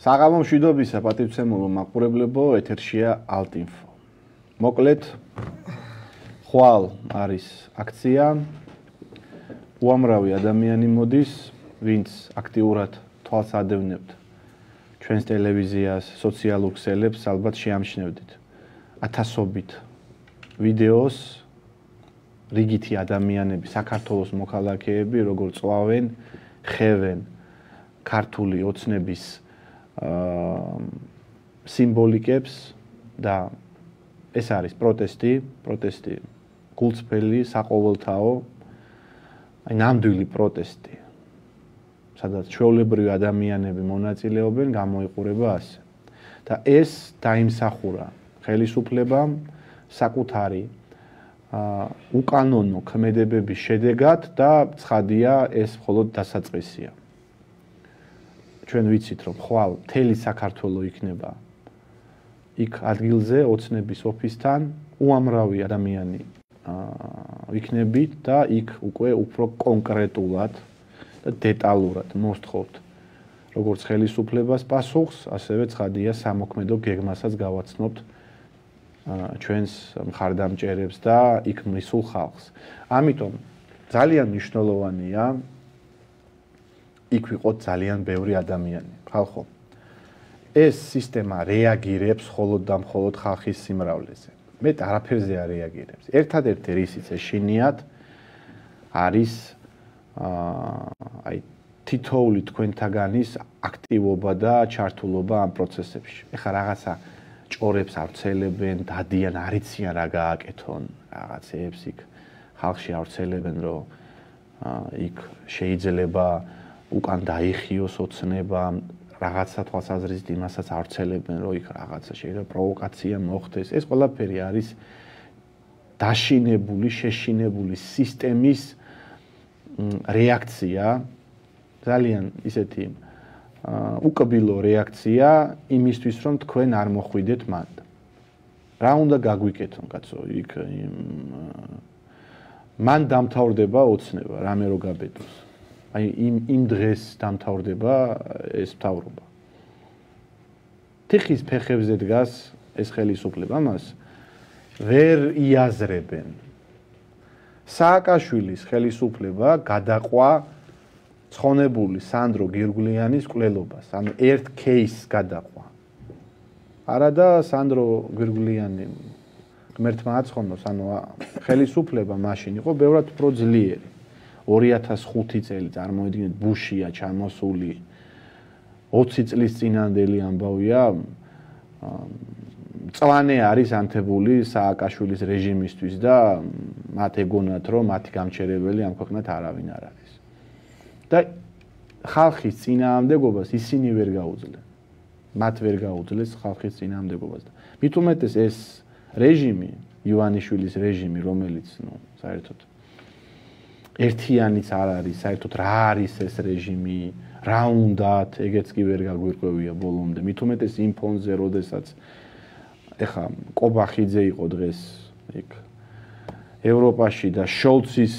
საღამო მშვიდობისა პატივცემულო მაყურებლებო, ეთერშია ალტინფო. მოკლედ, ხვალ არის აქცია. უამრავი ადამიანი მოდის, ვინც აქტიურად თვალს ადევნებთ ჩვენს ტელევიზიას, სოციალურ ქსელებს, ალბათ შეამჩნევდით ათასობით ვიდეოს, რიგითი ადამიანები, საქართველოს მოქალაქეები, როგორ წვავენ, ხევენ ქართული ოცნების სიმბოლიკებს და ეს არის პროტესტი გულწრფელი, საყოველთაო, ნამდვილი პროტესტი, სადაც ჩვეულებრივი ადამიანები მონაწილეობენ, გამოიყურება ასე. და ეს დაიმსახურა ხელისუფლებამ საკუთარი უკანონო ქმედებების შედეგად და ცხადია ეს მხოლოდ დასაწყისია. ჩვენ ვიცით, რომ ხვალ მთელი საქართველო იქნება იქ ადგილზე ოცნების ოფისთან, უამრავი ადამიანი იქნებით და იქ უკვე უფრო კონკრეტულად და დეტალურად მოსთხოვთ როგორც ხელისუფლებას პასუხს, ასევე ცხადია სამოქმედო გეგმასაც გავაცნობთ ჩვენს მხარდამჭერებს და იქ მისულ ხალხს. ამიტომ ძალიან მნიშვნელოვანია იქ ვიყოთ ძალიან ბევრი ადამიანი. ხალხო, ეს სისტემა რეაგირებს მხოლოდ და მხოლოდ ხალხის სიმრავლეზე. მეტ არაფერზე არ რეაგირებს. ერთადერთი რისიც ეშინიათ არის თითოეული თქვენთაგანის აქტივობა და ჩართულობა ამ პროცესებში. ეხლა რაღაცა ჭორებს ავრცელებენ, დადიან, არიციან რა გააკეთონ, რაღაცეებს იქ ხალხში ავრცელებენ, რომ იქ შეიძლება უკან დაიხიოს ოცნება, რაღაცა თვალსაზრისით იმასაც ავრცელებენ, რომ იქ რაღაცა შეიძლება პროვოკაცია მოხდეს. ეს ყველაფერი არის დაშინებული, შეშინებული სისტემის რეაქცია, ძალიან ისეთი უკბილო რეაქცია იმისთვის, რომ თქვენ არ მოხვიდეთ მანდ. რა უნდა გაგვიკეთონ, კაცო, იქ მან დამთავრდება ოცნება, რამე რო გაბედოს. აი იმ დღეს დამთავრდება ეს მთავრობა. თიხის ფეხებზე დგას ეს ხელისუფლება, ამას ვერ იაზრებენ. სააკაშვილის ხელისუფლება გადაყვა ცხონებული სანდრო გირგვლიანის მკვლელობას, ანუ ერთ кейსს გადაყვა. არა და სანდრო გირგვლიანი ღმერთმა აცხონოს, ანუ ხელისუფლება მაშინ იყო ბევრად უფრო ძლიერი. 2005 წელი წარმოიდგინეთ, ბუშია ჩამოსული 20 წლის წინანდელი ამბავია, მწვანე არის ანთებული სააკაშვილის რეჟიმისთვის და მათ ეგონათ, რომ მათი გამჩერებელი ამ ქვეყნად არავინ არ არის. და ხალხის წინააღმდეგობას ისინი ვერ გაუძლენ. მათ ვერ გაუძლეს ხალხის წინააღმდეგობას. მით უმეტეს ეს რეჟიმი, ივანიშვილის რეჟიმი, რომელიც, საერთოდ ერთიანიც არ არის, საერთოდ რა არის ეს რეჟიმი, რა უნდათ, ეგეც კი ვერ გაგვირკვევია ბოლომდე. მით უმეტეს იმ ფონზე, როდესაც ეხა კობახიძე იყო დღეს იქ ევროპაში და შოლცის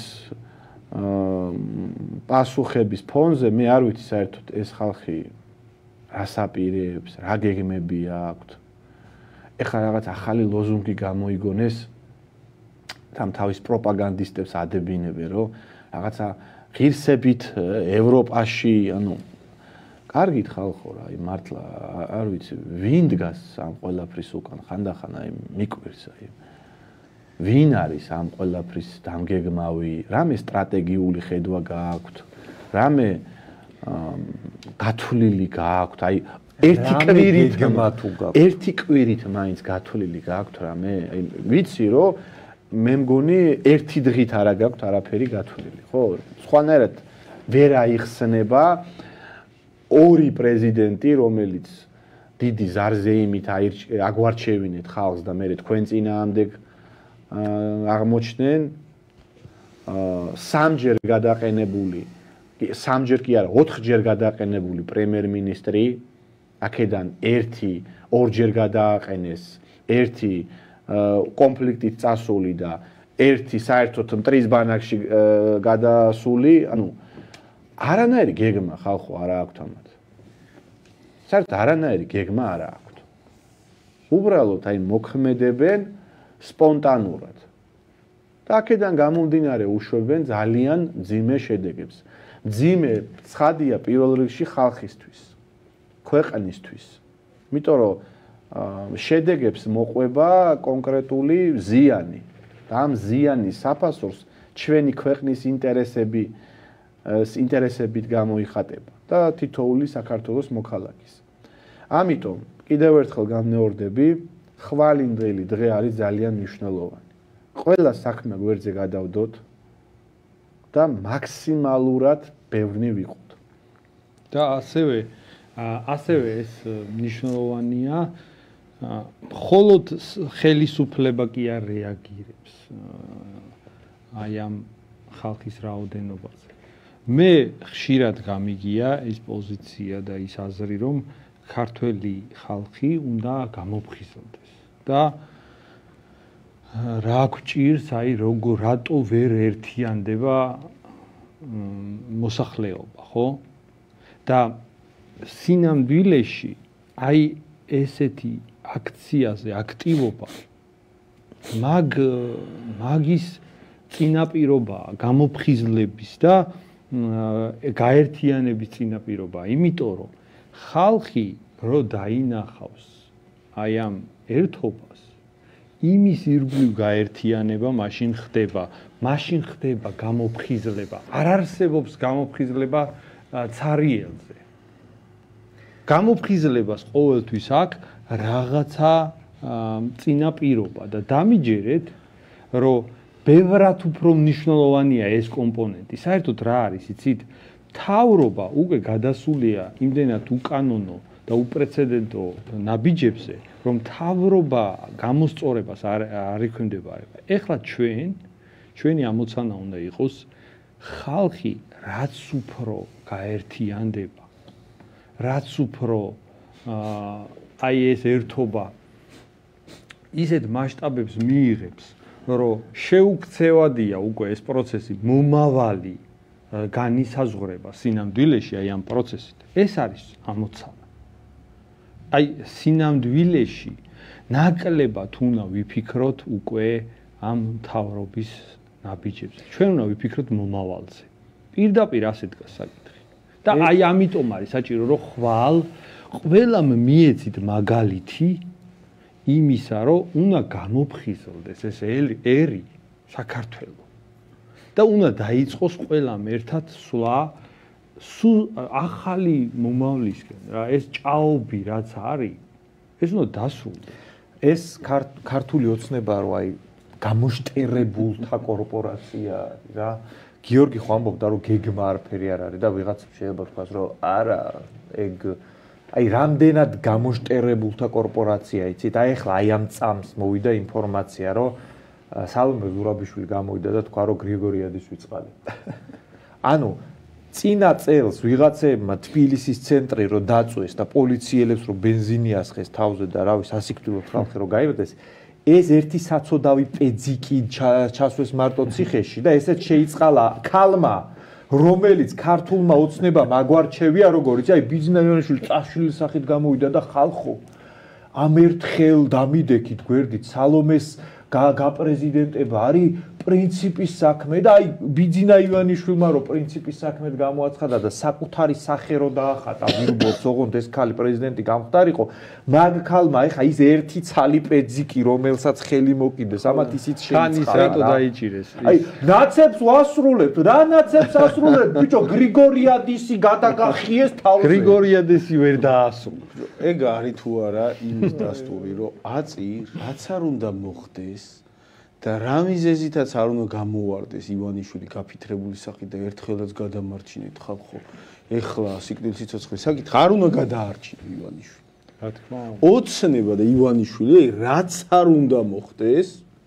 პასუხების ფონზე, მე არ ვიცი საერთოდ ეს ხალხი რას აპირებს, რა გეგმები აქვთ. ეხლა რაღაც ახალი ლოზუნგი გამოიგონეს და თავის პროპაგანდისტებს ადებინებენ, რომ რაღაცა ღირსებით ევროპაში, ანუ კარგით ხალხო რა, მართლა არ ვიცი, ვინ დგას ამ ყველაფრის უკან, ხანდახან აი მიკვირს, აი ვინ არის ამ ყველაფრის დამგეგმავი, რამე სტრატეგიული ხედვა გააქვთ, რამე გათვლილი გააქვთ, აი ერთი კვირით მაინც გათვლილი გააქვთ რამე, აი ვიცი რომ მე მგონი ერთი დღით არა გაქვთ არაფერი გათვლილი, ხო? სხვანაირად ვერ აიხსნება ორი პრეზიდენტი, რომელიც დიდი ზარზეიმით აგვარჩევინეთ ხალხს და მე თქვენ წინააღმდეგ აღმოჩნდნენ სამჯერ გადაყენებული, სამჯერ კი არა, 4ჯერ გადაყენებული პრემიერ-მინისტრი, აქედან ერთი ორჯერ გადააყენეს, ერთი კონფლიქტით წასული და ერთი საერთოდ მტრის ბანაკში გადასული, ანუ არანაირი გეგმა ხალხო არა აქვთ ამათ. საერთოდ არანაირი გეგმა არ აქვთ. უბრალოდ აი მოქმედებენ სპონტანურად. და აქედან გამომდინარე უშვებენ ძალიან მძიმე შედეგებს. მძიმე ცხადია პირველ რიგში ხალხისთვის, ქვეყნისთვის. იმიტომ რომ შედეგებს მოყვება კონკრეტული ზიანი. და ამ ზიანის საფასურს ჩვენი ქვეყნის ინტერესებით გამოიხატება და თითოეული საქართველოს მოქალაქის. ამიტომ კიდევ ერთხელ გამნეორდები, ხვალინდელი დღე არის ძალიან მნიშვნელოვანი. ყველა საქმე გვერდზე გადავდოთ და მაქსიმალურად ბევრნი ვიყოთ. და ასევე ეს მნიშვნელოვანია, მხოლოდ ხელისუფლება კი არ რეაგირებს აი ამ ხალხის რაოდენობაზე. მე ხშირად გამიგია ეს პოზიცია და ის აზრი, რომ ქართველი ხალხი უნდა გამოფხიზლდეს და რა გვჭირს, აი რატო ვერ ერთიანდება მოსახლეობა, ხო? და სინამდვილეში აი ესეთი აქციაზე აქტივობა მაგის წინაპირობაა, გამოფხიზლების და გაერთიანების წინაპირობაა, იმიტომ რომ ხალხი რო დაინახავს აი ამ ერთობას, იმის ირგვლივ გაერთიანება მაშინ ხდება გამოფხიზლება. არ არსებობს გამოფხიზლება ცარიელზე. გამოფხიზლებას ყოველთვის აქვს რაღაცა წინაპირობა და დამიჯერეთ, რომ ბევრად უფრო მნიშვნელოვანია ეს კომპონენტი. საერთოდ რა არის, იცით? მთავრობა უკვე გადასულია იმდენად უკანონო და უპრეცედენტო ნაბიჯებზე, რომ მთავრობა გამოსწორებას არ ექვემდებარება. ეხლა ჩვენი ამოცანა უნდა იყოს ხალხი რაც უფრო გაერთიანდება, რაც უფრო აი ეს ერთობა ისეთ მასშტაბებს მიიღებს, რომ შეუქცევადია უკვე ეს პროცესი მომავალი განისაზღვრება სინამდვილეში აი ამ პროცესით. ეს არის ამოცანა. აი სინამდვილეში ნაკლებად უნდა ვიფიქროთ უკვე ამ მთავრობის ნაბიჯებზე. ჩვენ უნდა ვიფიქროთ მომავალზე. პირდაპირ ასე დგას საკითხი. და აი ამიტომ არის საჭირო, რომ ყველამ მიეცით მაგალითი იმისა, რომ უნდა გამოფხიზლდეს ეს ერი საქართველო. და უნდა დაიწყოს ყველამ ერთად სვლა ახალი მომავლისკენ რა, ეს ჭაობი რაც არის, ეს უნდა დასრულდეს. ეს ქართული ოცნება რო აი გამოშტერებულთა კორპორაცია რა. გიორგი ხო ამბობდა რომ გეგმა არაფერი არ არის და ვიღაც შეიძლება თქვას რომ არა, ეგ აი რამდენად გამოშტერებულთა კორპორაცია იცით? აი ახლა აი ამ წამს მოვიდა ინფორმაცია რომ სალომე ზურაბიშვილი გამოვიდა და თქვა რომ გრიგორიადის ვიწყალი. ანუ წინა წელს ვიღაცებმა თბილისის ცენტრი რო დაწვეს და პოლიციელებს რო ბენზინი ასხეს თავზე და რავი სასიკვდილოდ ხალხი რო გაიბადეს, ეს ერთი საცოდავი პეძიკი ჩასვეს მარტო ციხეში და ესეც შეიწყალა ქალმა, რომელიც ქართულმა ოცნებამ აგვარჩევია როგორიც, აი ბიძინა ივანიშვილი წაშლილის სახით გამოვიდა და ხალხო ამ ერთხელ დამიდექით გვერდით სალომეს გაპრეზიდენტება არის პრინციპის საქმე და აი ბიძინა ივანიშვილმა რო პრინციპის საქმედ გამოაცხადა და საკუთარი სახე რო დაახატა ბილბორდს, ოღონდ ეს ქალი პრეზიდენტი გამხდარიყო, მაგ ქალმა ეხა ის ერთი ცალი პეძიკი რომელსაც ხელი მოკიდეს, ამათ ისიც შეიწყა რატო დაიჭირეს. აი ნაცებს ვასრულებთ, რა ნაცებს ასრულებთ, ბიჭო, გრიგორიადისი გადაგახიეს თავზე. გრიგორიადისი ვერ დაასრულა. ეგ არის თუ არა იმის დასტური, რომ აწი რაც არ უნდა მოხდეს და რა მიზეზითაც არ უნდა გამოვარდეს ივანიშვილი გაფითრებული სახით და ერთხელაც გადამარჩინეთ ხალხო. ეხლა სიკვდილის სიცოცხლის საკითხი არ უნდა გადაარჩინო ივანიშვილი. რა თქმა უნდა. ოცნება და ივანიშვილი რაც არ უნდა მოხდეს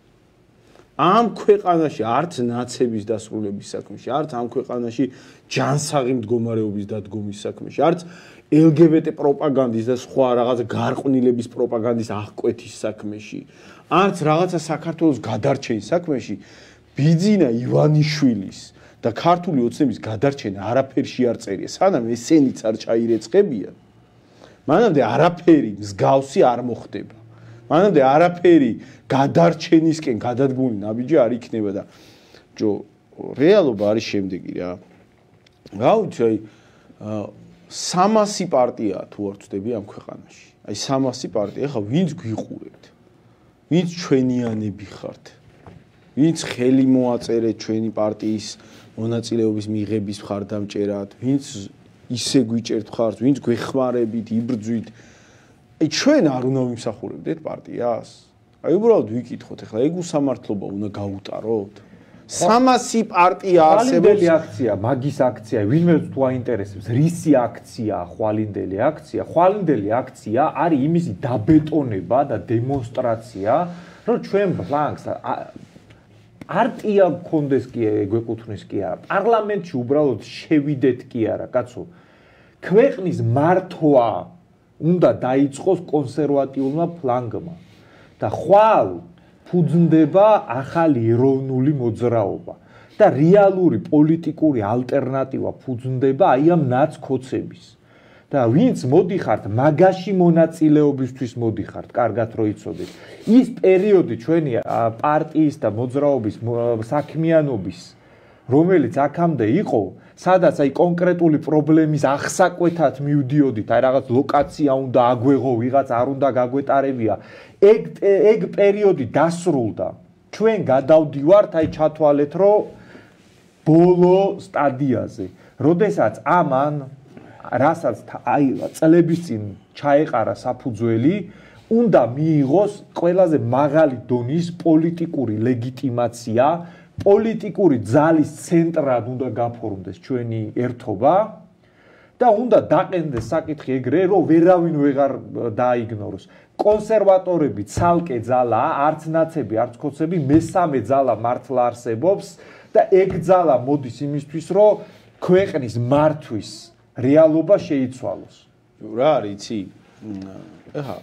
ამ ქვეყანაში არც ნაცების დასრულების საქმეში, არც ამ ქვეყანაში ჯანსაღი მდგომარეობის დადგომის საქმეში, არც LGBT პროპაგანდის და სხვა რაღაც გარყვნილების პროპაგანდის აღკვეთის საქმეში, არც რაღაცა საქართველოს გადარჩენის საქმეში ბიძინა ივანიშვილის და ქართული ოცნების გადარჩენა არაფერში არ წერია, სანამ ესენიც არ ჩაირეცხებიან. მანამდე არაფერი მსგავსი არ მოხდება. მანამდე არაფერი გადარჩენისკენ გადადგმული ნაბიჯი არ იქნება და ჯო რეალობა არის შემდეგი რა. რა ვიცი, აი 300 პარტია თუ არ ვწდები ამ ქვეყანაში. აი 300 პარტია, ეხლა ვინც გვიყურებთ? ვინც ჩვენიანები ხართ? ვინც ხელი მოაწერეთ ჩვენი პარტიის მონაწილეობის მიღების მხარდამჭერად, ვინც ისე გვიჭერთ მხარს, ვინც გვეხმარებით, იბრძვით. აი ჩვენ არ უნდა ვიმსახურებდეთ პარტიას? აი უბრალოდ ვიკითხოთ, ეხლა ეგ უსამართლობა უნდა გავუტაროთ? 300 პარტია არსებობს. ხვალინდელი აქცია, მაგის აქცია, ვინმე თუ აინტერესებს, რისი აქცია, ხვალინდელი აქცია? ხვალინდელი აქცია არის იმისი დაბეტონება და დემონსტრაცია, რომ ჩვენ ბლანკს პარტია გქონდეს კი გვეკუთვნის კი არა, პარლამენტში უბრალოდ შევიდეთ კი არა, კაცო. ქვეყნის მართვა უნდა დაიწყოს კონსერვატიულმა ფლანგმა და ხვალ ფუძნდება ახალი ეროვნული მოძრაობა და რეალური პოლიტიკური ალტერნატივა ფუძნდება აი ამ ნაცქოცების და ვინც მოდიხართ მაგაში მონაწილეობისთვის მოდიხართ, კარგად რო იცოდეთ. ის პერიოდი ჩვენი პარტიის და მოძრაობის საქმიანობის, რომელიც აქამდე იყო, სადაც აი კონკრეტული პრობლემის ახსაკვეთად მივდიოდით, აი რაღაც ლოკაცია უნდა აგვეღო, ვიღაც არ უნდა გაგვეტარებია. ეგ პერიოდი დასრულდა. ჩვენ გადავდივართ აი ჩათვალეთ, რომ ბოლო სტადიაზე, როდესაც ამან რასაც აი წლების წინ ჩაეყარა საფუძველი, უნდა მიიღოს ყველაზე მაღალი დონის პოლიტიკური ლეგიტიმაცია, პოლიტიკური ძალის ცენტრად უნდა გაფორმდეს ჩვენი ერთობა და უნდა დაყენდეს საკითხი ეგრე, რომ ვერავინ ვეღარ დააიგნოროს. კონსერვატორები ცალკე ძალაა, არც ნაცები, არც ქოცები, მესამე ძალა მართლა არსებობს და ეგ ძალა მოდის იმისთვის, რომ ქვეყნის მართვის რეალობა შეიცვალოს. რა არის, იცი? ეხა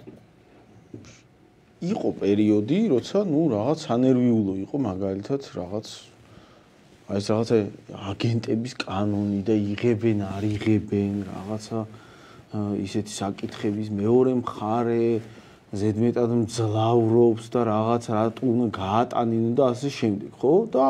იყო პერიოდი, როცა რაღაც ანერვიულო იყო მაგალითად რაღაც აი ეს რაღაცა აგენტების კანონი და იღებენ, არ იღებენ, რაღაცა ისეთი საკითხების მეორე მხარე ზედმეტად მძლავრობს და რაღაც რატო უნდა გაატანინო და ასე შემდეგ, ხო? და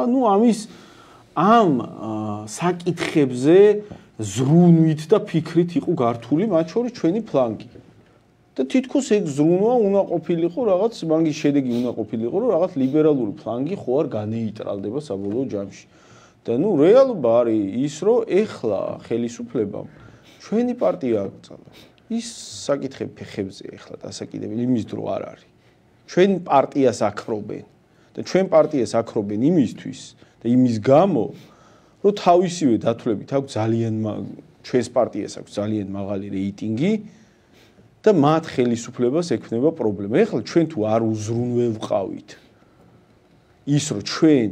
ამ საკითხებზე ზრუნვით და ფიქრით იყო გართული მათ შორის ჩვენი ფლანგი. და თითქოს ეგ ზრუნვა უნდა ყოფილიყო რაღაც მაგის შედეგი უნდა ყოფილიყო, რომ რაღაც ლიბერალური ფლანგი ხო არ განეიტრალდება საბოლოო ჯამში. და რეალობა არის ის, რომ ეხლა ხელისუფლებამ ჩვენი პარტია აკრძალა. ის საკითხები ფეხებზე ეხლა დასაკიდებელი იმის დრო არ არის. ჩვენ პარტიას აქრობენ და ჩვენ პარტიას აქრობენ იმისთვის და იმის გამო, რომ თავისივე დათვლებით აქვს ძალიან ჩვენს პარტიას აქვს ძალიან მაღალი რეიტინგი და მათ ხელისუფლებას ექმნება პრობლემა. ეხლა ჩვენ თუ არ უზრუნველყავით ის, რომ ჩვენ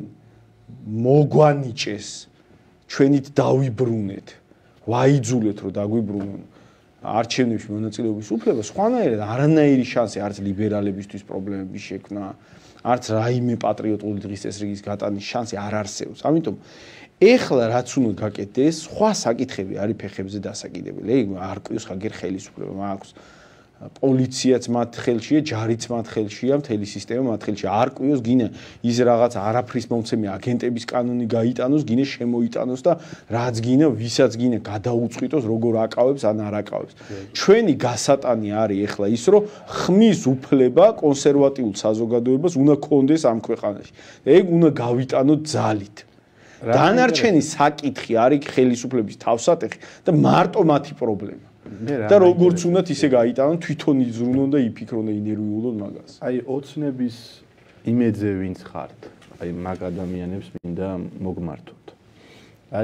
მოგვანიჭეს, ჩვენით დავიბრუნეთ, ვაიძულეთ, რომ დაგვიბრუნონ არჩევნებში მონაწილეობის უფლება, სხვანაირად არანაირი შანსი არც ლიბერალებისთვის პრობლემების შექმნა, არც რაიმე პატრიოტული დღის წესრიგის გატანის შანსი არ არსებობს. ამიტომ ეხლა რაც უნდა გაკეთდეს, სხვა საკითხები არის ფეხებზე დასაკიდებელი. არ კვირს ხაგერ ხელისუფლება მაქვს. პოლიციაც მათ ხელშია, ჯარიც მათ ხელშია, მთელი სისტემა მათ ხელშია. არ კვირს გინე ის რაღაც არაფრის მომცემი აგენტების კანონი გაიტანოს, გინე შემოიტანოს და რაც გინე, ვისაც გინე გადაუწყვიტოს, როგორ აკავებს ან არ აკავებს. ჩვენი გასატანი არის ეხლა ის, რომ ხმის უფლება კონსერვატიულ საზოგადოებას უნდა კონდეს ამ ქვეყანაში. ეგ უნდა გავიტანოთ ძალით. დანარჩენი საკითხი არის ხელისუფლების თავსატეხი და მარტო მათი პრობლემა. და როგორც უნდათ ისე გაიტანონ, თვითონ იზრუნონ და იფიქრონ და ინერვიულონ მაგას. აი ოცნების იმედზე ვინც ხართ, აი მაგ ადამიანებს მინდა მოგმართოთ. აი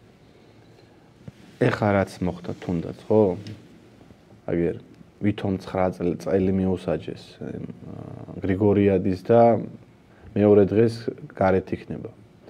ეხლა რაც მოხდა თუნდაც, ხო? აგერ ვითომ 9 წელი მიუსაჯეს გრიგორიადის და მეორე დღეს გარეთ იქნება.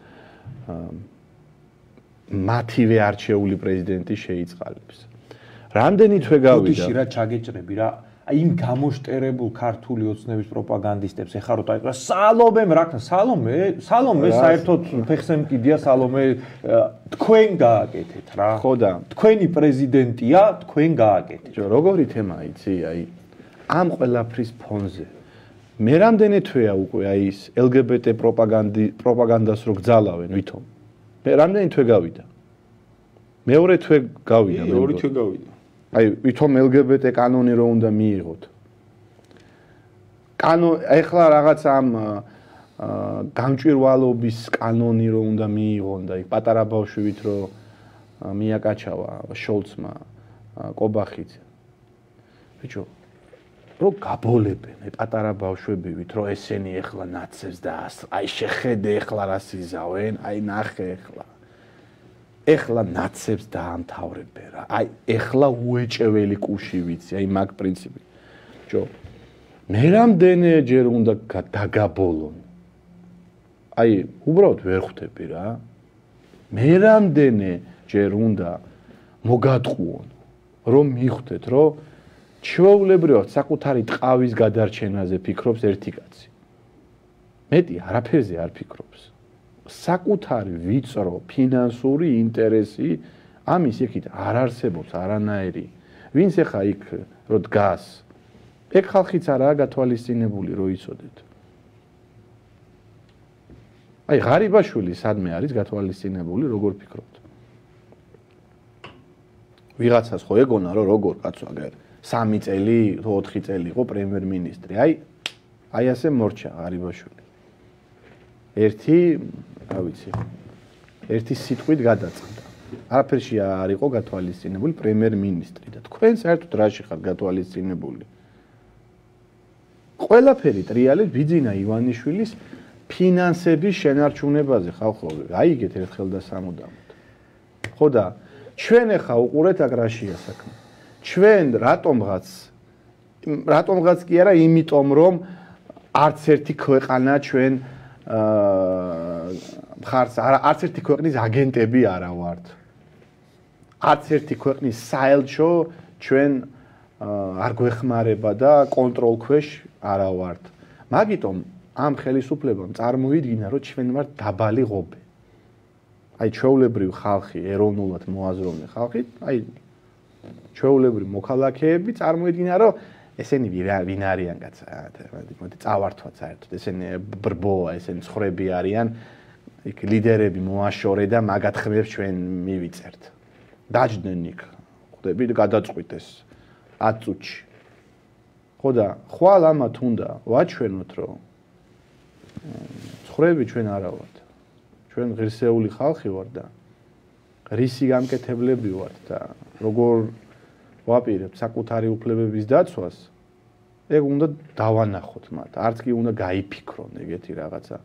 მათივე არჩეული პრეზიდენტი შეიწყალებს. რამდენი თვე გავიდა? ბოდიში რა ჩაგეჭრები რა. აი იმ გამოშტერებულ ქართული ოცნების პროპაგანდისტებს ეხარო დაიყრა სალომემ რა სალომე საერთოდ ფეხზე მკიდია სალომე თქვენ გააკეთეთ რა ხო და თქვენი პრეზიდენტია თქვენ გააკეთეთ როგორი თემა იცი აი ამ ყველაფრის ფონზე მე რამდენი თვეა უკვე აი ის LGBT პროპაგანდას რო გძალავენ ვითომ მე რამდენი თვე გავიდა მეორე თვე გავიდა მეორე თვე გავიდა აი ვითომ LGBT კანონი რო უნდა მიიღოთ ეხლა რაღაც ამ გამჭვირვალობის კანონი რო უნდა მიიღონ და იქ პატარა ბავშვივით რო მიაკაჩავა შოლცმა კობახიძე ბიჭო რო გაბოლებენ პატარა ბავშვებივით რო ესენი ეხლა ნაცებს და აი შეხედე ეხლა რა სიზავენ აი ნახე ეხლა ნაცებს დაამთავრებენ რა აი ეხლა უეჭველი კუში ვიცი აი მაგ პრინციპი ბიჭო მე რამდენჯერ უნდა დაგაბოლონ აი უბრალოდ ვერ ხვდები რა მე რამდენჯერ უნდა მოგატყუონ რომ მიხვდეთ რომ ჩვეულებრივად საკუთარი ტყავის გადარჩენაზე ფიქრობს ერთი კაცი მეტი არაფერზე არ ფიქრობს საკუთარი ვიწრო ფინანსური ინტერესი ამის იქით არ არსებობს არანაირი ვინც ახლა იქ რო დგას ეგ ხალხიც არაა გათვალისწინებული რო იცოდეთ აი ღარიბაშვილი სადმე არის გათვალისწინებული როგორ ფიქრობთ ვიღაცას ხო ეგონა რომ როგორ კაცო აგერ 3 წელი 4 წელი იყო პრემიერ-მინისტრი აი ასე მორჩა ღარიბაშვილი ერთი რა ვიცი ერთი სიტყვით გადაწყდა არაფერში არ იყო გათვალისწინებული პრემიერ-მინისტრი და თქვენ საერთოდ რაში ხართ გათვალისწინებული ყველაფერი ტრიალებს ბიძინა ივანიშვილის ფინანსების შენარჩუნებაზე ხალხო აიგეთ ერთხელ და სამუდამოდ ხო და ჩვენ ახლა უყურეთ აქ რაშია საქმე ჩვენ რატომღაც კი არა იმიტომ რომ არც ერთი ქვეყანა ჩვენ მხარს არც ერთი ქვეყნის აგენტები არა ვართ. არც ერთი ქვეყნის საელჩო ჩვენ არ გვეხმარება და კონტროლ ქვეშ არა ვართ. მაგიტომ ამ ხელისუფლებამ წარმოიდგინა, რომ ჩვენ ვართ დაბალი ღობე. აი ჩვეულებრივ ხალხი, ეროვნულად მოაზროვნე ხალხი, აი ჩვეულებრივ მოქალაქეები წარმოიდგინა, რომ ესენი ვინ არიან კაცო, მოდი წავართვათ საერთოდ, ესენი ბრბოა, ესენი ცხვრები არიან, იქ ლიდერები მოაშორე და მაგათ ხმებს ჩვენ მივიწერთ. დაჯდნენ იქ, ხვდები, გადაწყვიტეს 10 წუთში. ხო და ხვალ ამათ უნდა ვაჩვენოთ, რომ ცხვრები ჩვენ არა ვართ. ჩვენ ღირსეული ხალხი ვართ და რისი გამკეთებლები ვართ და როგორ ვაპირებთ საკუთარი უფლებების დაცვას, ეგ უნდა დავანახოთ მათ. არც კი უნდა გაიფიქრონ ეგეთი რაღაცა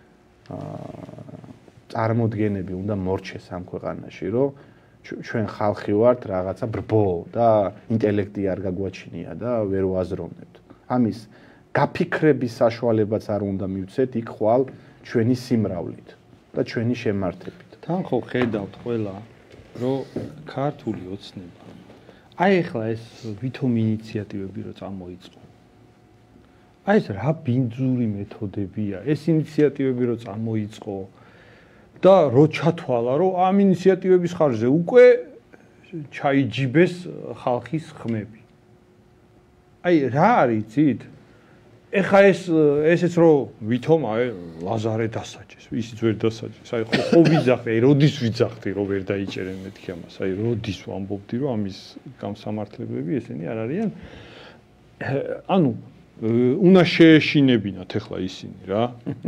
წარმოდგენები უნდა მორჩეს ამ ქვეყანაში, რომ ჩვენ ხალხი ვართ რაღაცა ბრბო და ინტელექტი არ გაგვაჩინია და ვერ ვაზროვნებთ. ამის გაფიქრების საშუალებაც არ უნდა მივცეთ იქ ხვალ ჩვენი სიმრავლით და ჩვენი შემართებით. თან ხო ხედავთ ყველა, რომ ქართული ოცნება აი ახლა ეს ვითომ ინიციატივები რო წამოიწყო. აი ეს რა ბინძური მეთოდებია, ეს ინიციატივები რო წამოიწყო და რო ჩათვალა, რომ ამ ინიციატივების ხარჯზე უკვე ჩაიჯიბეს ხალხის ხმები. აი რა არის იცით? ეხა ესეც რო ვითომ აი ლაზარე დასაჯეს, ისიც ვერ დასაჯეს. აი ხო ვიძახე, აი როდის ვიძახდი, რომ ვერ დაიჭერენ მეთქი ამას. აი როდის ვამბობდი, რომ ამის გამსამართლებლები ესენი არ არიან. ანუ უნდა შეეშინებინათ ეხლა ისინი რა.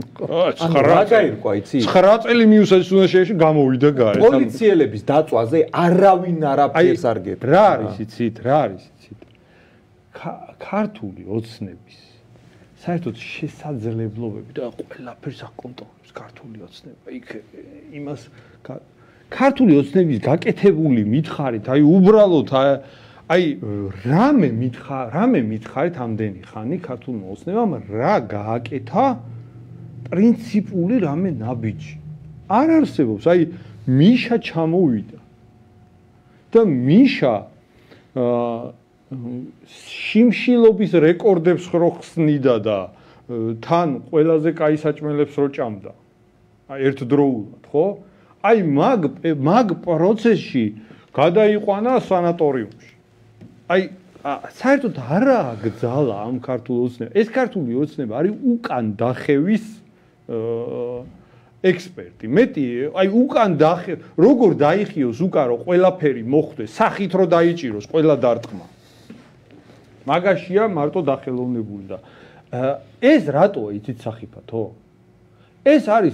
9 წელი მიუსაჯეს უნდა შეეშინ გამოვიდა გარეთ. პოლიციელების დაწვაზე არავინ არაფერს არ გეტყვი. რა არის იცით? რა არის იცით? ქართული ოცნების საერთოდ შესაძლებლობები და ყველაფერს აკონტროლებს ქართული ოცნება. იქ იმას ქართული ოცნების გაკეთებული მითხარით, აი უბრალოდ აი რამე მითხარით ამდენი ხანი ქართულმა ოცნებამ რა გააკეთა პრინციპული რამე ნაბიჯი. არ არსებობს, აი მიშა ჩამოვიდა და მიშა შიმშილობის რეკორდებს რო ხსნიდა და თან ყველაზე კაი საჭმელებს რო ჭამდა. აი ერთდროულად, ხო? აი მაგ პროცესში გადაიყვანა სანატორიუმში. აი საერთოდ არა გძალა ამ ქართულ ოცნებას. ეს ქართული ოცნება არის უკან დახევის ექსპერტი. მეტი აი უკან როგორ დაიხიოს უკან რო ყველაფერი მოხდეს, სახით რო დაიჭიროს ყველა დარტყმა. მაგაშია მარტო დახელოვნებული და ეს რატოა იცით სახიფათო? ეს არის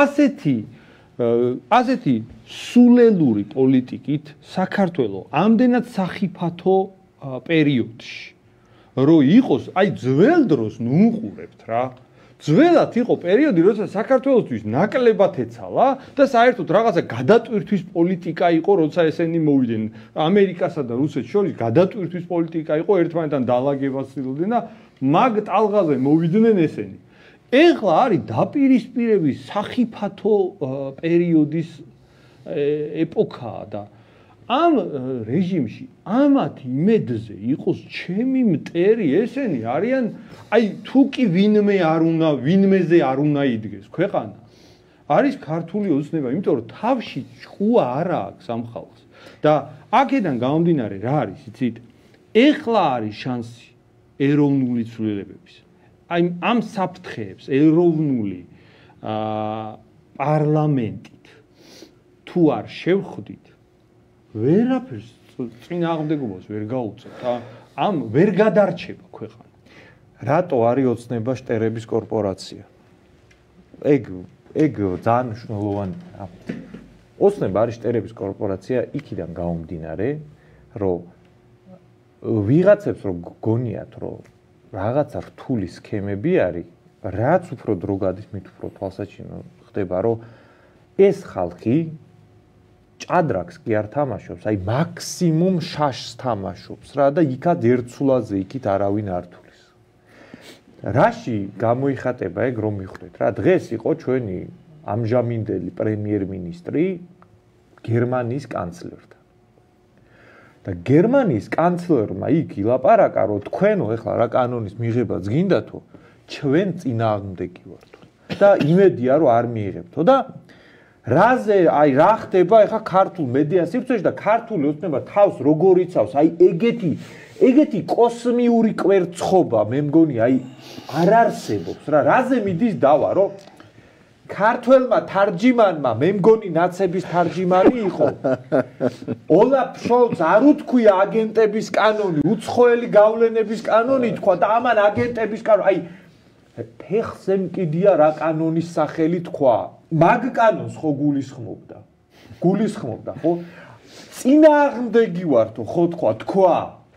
ასეთი სულელური პოლიტიკით საქართველოს ამდენად სახიფათო პერიოდში რო იყოს, აი ძველ დროს ნუ უყურებთ რა. ძველად იყო პერიოდი, როცა საქართველოსთვის ნაკლებად ეცალა და საერთოდ რაღაცა გადატვირთვის პოლიტიკა იყო, როცა ესენი მოვიდნენ ამერიკასა და რუსეთს შორის გადატვირთვის პოლიტიკა იყო, ერთმანეთთან დალაგებას ცდილობდნენ და მაგ ტალღაზე მოვიდნენ ესენი. ეხლა არის დაპირისპირების სახიფათო პერიოდის ეპოქაა და ამ რეჟიმში ამათ იმედზე იყოს ჩემი მტერი ესენი არიან აი თუ კი ვინმეზე არ უნდა იდგეს ქვეყანა არის ქართული ოცნება იმიტომ რომ თავში ჭკუა არა აქვს ამ ხალხს და აქედან გამომდინარე რა არის იცით ეხლა არის შანსი ეროვნული ცვლილებების აი ამ საფრთხეებს ეროვნული პარლამენტით თუ არ შევხვდით ვერაფერს წინააღმდეგობას ვერ გაუწევთ ამ ვერ გადარჩება ქვეყანა რატო არის ოცნება შტერების კორპორაცია ეგ ძალიან მნიშვნელოვანია ოცნება არის შტერების კორპორაცია იქიდან გამომდინარე რომ ვიღაცებს რომ გონიათ რომ რაღაცა რთული სქემები არის რაც უფრო დრო გადის მით უფრო თვალსაჩინო ხდება რომ ეს ხალხი ჭადრაკს კი არ თამაშობს, აი მაქსიმუმ შაშს თამაშობს რა და იქად ერთსულაზე იქით არავინ არ თulis. რაში გამოიხატება ეგ რომ მიხვდეთ რა, დღეს იყო ჩვენი ამჟამინდელი პრემიერ-მინისტრი გერმანიის კანცლერთან. და გერმანიის კანცლერმა იქ ილაპარაკა რომ თქვენო ეხლა რა კანონის მიღებაც გინდათო, ჩვენ წინააღმდეგი ვართ. და იმედია რომ არ მიიღებთო და რაზე აი რა ხდება ეხა ქართულ მედია სივრცეში და ქართული ოცნება თავს როგორ იცავს აი ეგეთი კოსმიური კვერცხობა მე მგონი აი არ არსებობს რა რაზე მიდის დავა რომ ქართველმა თარჯიმანმა მე მგონი ნაცების თარჯიმანი იყო ოლაფ შოლც არ უთქვია აგენტების კანონი უცხოელი გავლენების კანონი თქვა და ამან აგენტების კანონი აი ფეხზე მკიდია რა კანონის სახელი თქვა მაგ კანონს ხო გულისხმობდა ხო წინააღმდეგი ვართო ხო თქვა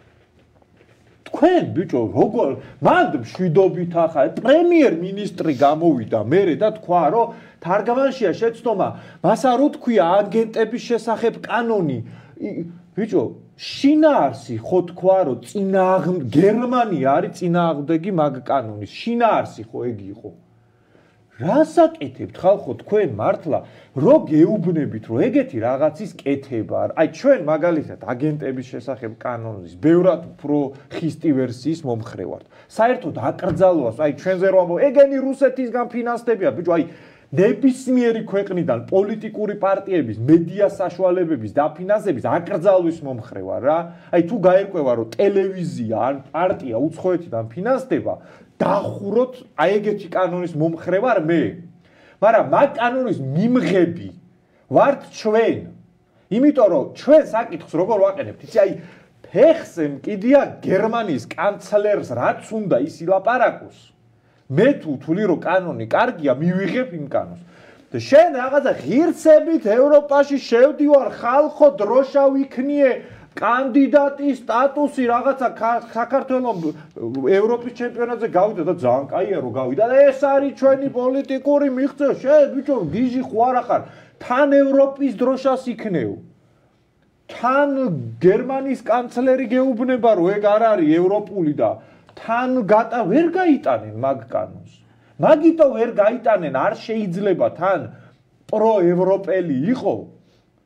თქვენ ბიჭო როგორ მანდ მშვიდობით ახლა პრემიერ-მინისტრი გამოვიდა მერე და თქვა რომ თარგმანშია შეცდომა მას არ უთქვია აგენტების შესახებ კანონი ბიჭო შინაარსი ხო თქვა რომ გერმანია არის წინააღმდეგი მაგ კანონის შინაარსი ხო ეგ იყო რასაკეთებთ ხალხო თქვენ მართლა რო გეუბნებით რომ ეგეთი რაღაცის კეთება აი ჩვენ მაგალითად აგენტების შესახებ კანონის ბევრად უფრო ხისტი ვერსიის მომხრე ვართ საერთოდ აკრძალვას აი ჩვენზე რომ ეგენი რუსეთისგან ფინანსდებია ბიჭო აი ნებისმიერი ქვეყნიდან პოლიტიკური პარტიების მედია საშუალებების დაფინანსების აკრძალვის მომხრე ვარ რა აი თუ გაერკვევა რომ ტელევიზია ან პარტია უცხოეთიდან ფინანსდება დახუროთ აი ეგეთი კანონის მომხრე ვარ მე მაგრამ მაგ კანონის მიმღები ვართ ჩვენ იმიტომ რომ ჩვენ საკითხს როგორ ვაყენებთ იცი აი ფეხზე მკიდია გერმანიის კანცლერს რაც უნდა ის ილაპარაკოს მე თუ თვლი რომ კანონი კარგია მივიღებ იმ კანონს და შენ რაღაცა ღირსებით ევროპაში შევდივარ ხალხო დროშა ვიქნიე კანდიდატის სტატუსი რაღაცა საქართველოს ევროპის ჩემპიონატზე გავიდა და ძალიან კაია რომ გავიდა და ეს არის ჩვენი პოლიტიკური მიღწევა შენ ბიჭო გიჟი ხო არ ახარ თან ევროპის დროშას იქნევ თან გერმანიის კანცლერი გეუბნება რომ ეგ არ არის ევროპული და თან ვერ გაიტანენ მაგ კანონს მაგიტო ვერ გაიტანენ არ შეიძლება თან პროევროპელი იყო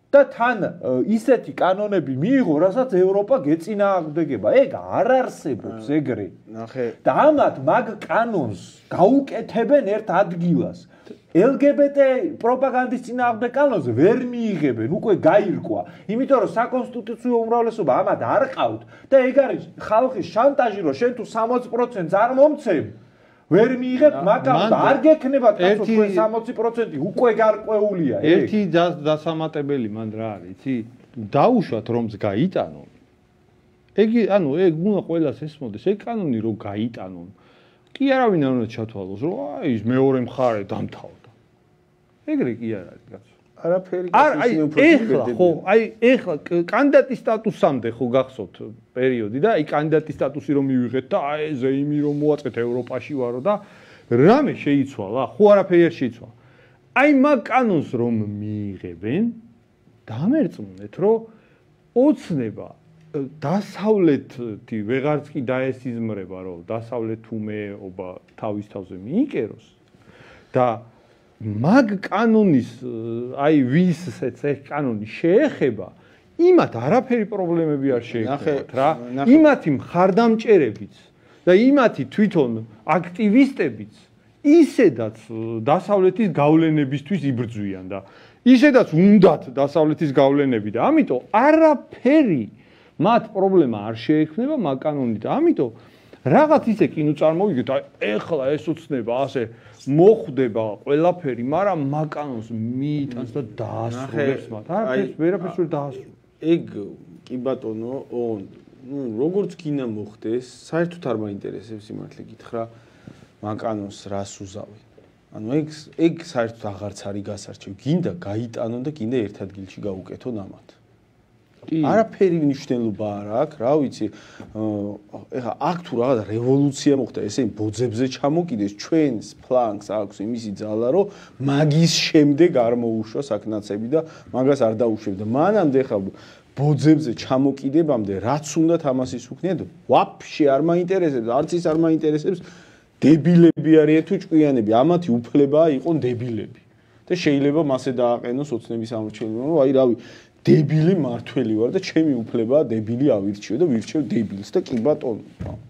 და თან ისეთი კანონები მიიღო, რასაც ევროპა გეწინააღმდეგება. ეგ არ არსებობს ეგრე. ნახე. და ამათ მაგ კანონს გაუკეთებენ ერთ ადგილას. LGBT პროპაგანდის წინააღმდეგ კანონს ვერ მიიღებენ, უკვე გაირკვა. იმიტომ რომ საკონსტიტუციო უმრავლესობა ამათ არ ყავთ და ეგ არის ხალხის შანტაჟი, რომ შენ თუ 60% არ მომცემ, ვერ მიიღებ, მაგრამ არ გექნება კაცო თქვენ 60% უკვე გარკვეულია. ერთი დასამატებელი მან რა არის, იცი? დაუშვათ რომს გაიტანონ. ეგ უნდა ყველას ესმოდეს, ეგ კანონი რო გაიტანონ. კი არავინ არ უნდა ჩათვალოს, რომ აი ის მეორე მხარე დამთავრდა. ეგრე კი არ არის, კაცო. არაფერი ეხლა ხო, ეხლა კანდიდატის სტატუსამდე ხო გახსოვთ პერიოდი და კანდიდატის სტატუსი რომ მივიღეთ და ეზე იმი რომ მოაწყეთ ევროპაში ვარო და რამე შეიცვალა, ხო არაფერი არ შეიცვალა. მაგ კანონს რომ მიიღებენ, დამერწმუნეთ, რომ ოცნება დასავლეთი ვეღარც კი დაესიზმრება, რომ დასავლეთ უმეობა თავის თავზე მიიკეროს და მაგ კანონის ვისაც ეს კანონი შეეხება, იმათ არაფერი პრობლემები არ შეექმნათ რა. იმათი მხარდამჭერებიც და იმათი თვითონ აქტივისტებიც ისედაც დასავლეთის გავლენებისთვის იბრძვიან და ისედაც უნდათ დასავლეთის გავლენები და ამიტომ არაფერი მათ პრობლემა არ შეექმნება მაგ კანონით და ამიტომ რაღაც ისე კინო წარმოვიგეთ, ეხლა ეს ოცნება ასე მოხვდება ყველაფერი, მაგრამ მაგ კანონს მიიტანს და დაასრულებს მათ. ვერაფერს ვერ დაასრულებს. ეგ კი ბატონო, როგორც გინდა მოხდეს, საერთოდ არ მაინტერესებს იმართლე გითხრა, მაგ კანონს რას უზავენ. ეგ საერთოდ აღარც არის გასარჩევი. გინდა გაიტანონ და გინდა ერთ ადგილში გაუკეთონ ამათ. არაფერი მნიშვნელობა არ აქვს, რა ვიცი. ეხლა აქ თუ რაღაც რევოლუცია მოხდა, ესენი ბოძებზე ჩამოკიდეს, ჩვენს ფლანგს აქვს იმისი ძალა, რომ მაგის შემდეგ არ მოუშვას აქ ნაცები და მაგას არ დაუშვებდა. მანამდე ეხლა ბოძებზე ჩამოკიდებამდე რაც უნდათ ამას ის უქნიათ, ვაფშე არ მაინტერესებს, არც ის არ მაინტერესებს, დებილები არიან თუ ჭკვიანები, ამათი უფლებაა იყონ დებილები. და შეიძლება მასე დააყენოს ოცნების ამორჩენება, რომ აი რავი დებილი მართველი ვარ და ჩემი უფლებაა დებილი ავირჩიო და ვირჩევ დებილს და კი ბატონო.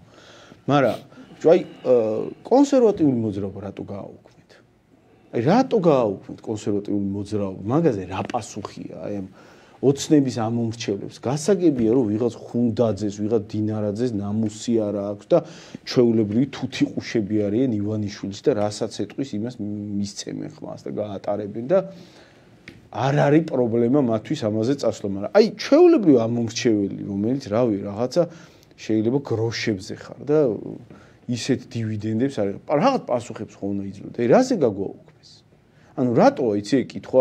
მაგრამ აი კონსერვატიული მოძრაობა რატო გააუქმეთ? აი რატო გააუქმეთ კონსერვატიული მოძრაობა? მაგაზე რა პასუხია? აი ამ ოცნების ამომრჩევლებს გასაგებია რომ ვიღაც ხუნდაძეს, ვიღაც დინარაძეს ნამუსი არ აქვს და ჩვეულებრივი თუთიყუშები არიან ივანიშვილის და რასაც ეტყვის იმას მისცემენ ხმას და გაატარებენ და არ არის პრობლემა მათთვის ამაზე წასვლა, მაგრამ აი ჩვეულებრივი ამომრჩეველი, რომელიც რავი, რაღაცა შეიძლება გროშებზე ხარ და ისეთ დივიდენდებს არის. რაღაც პასუხებს ხო უნდა იძლოთ. აი რაზე გაგვაუქმეს? რატოა იცი კითხვა?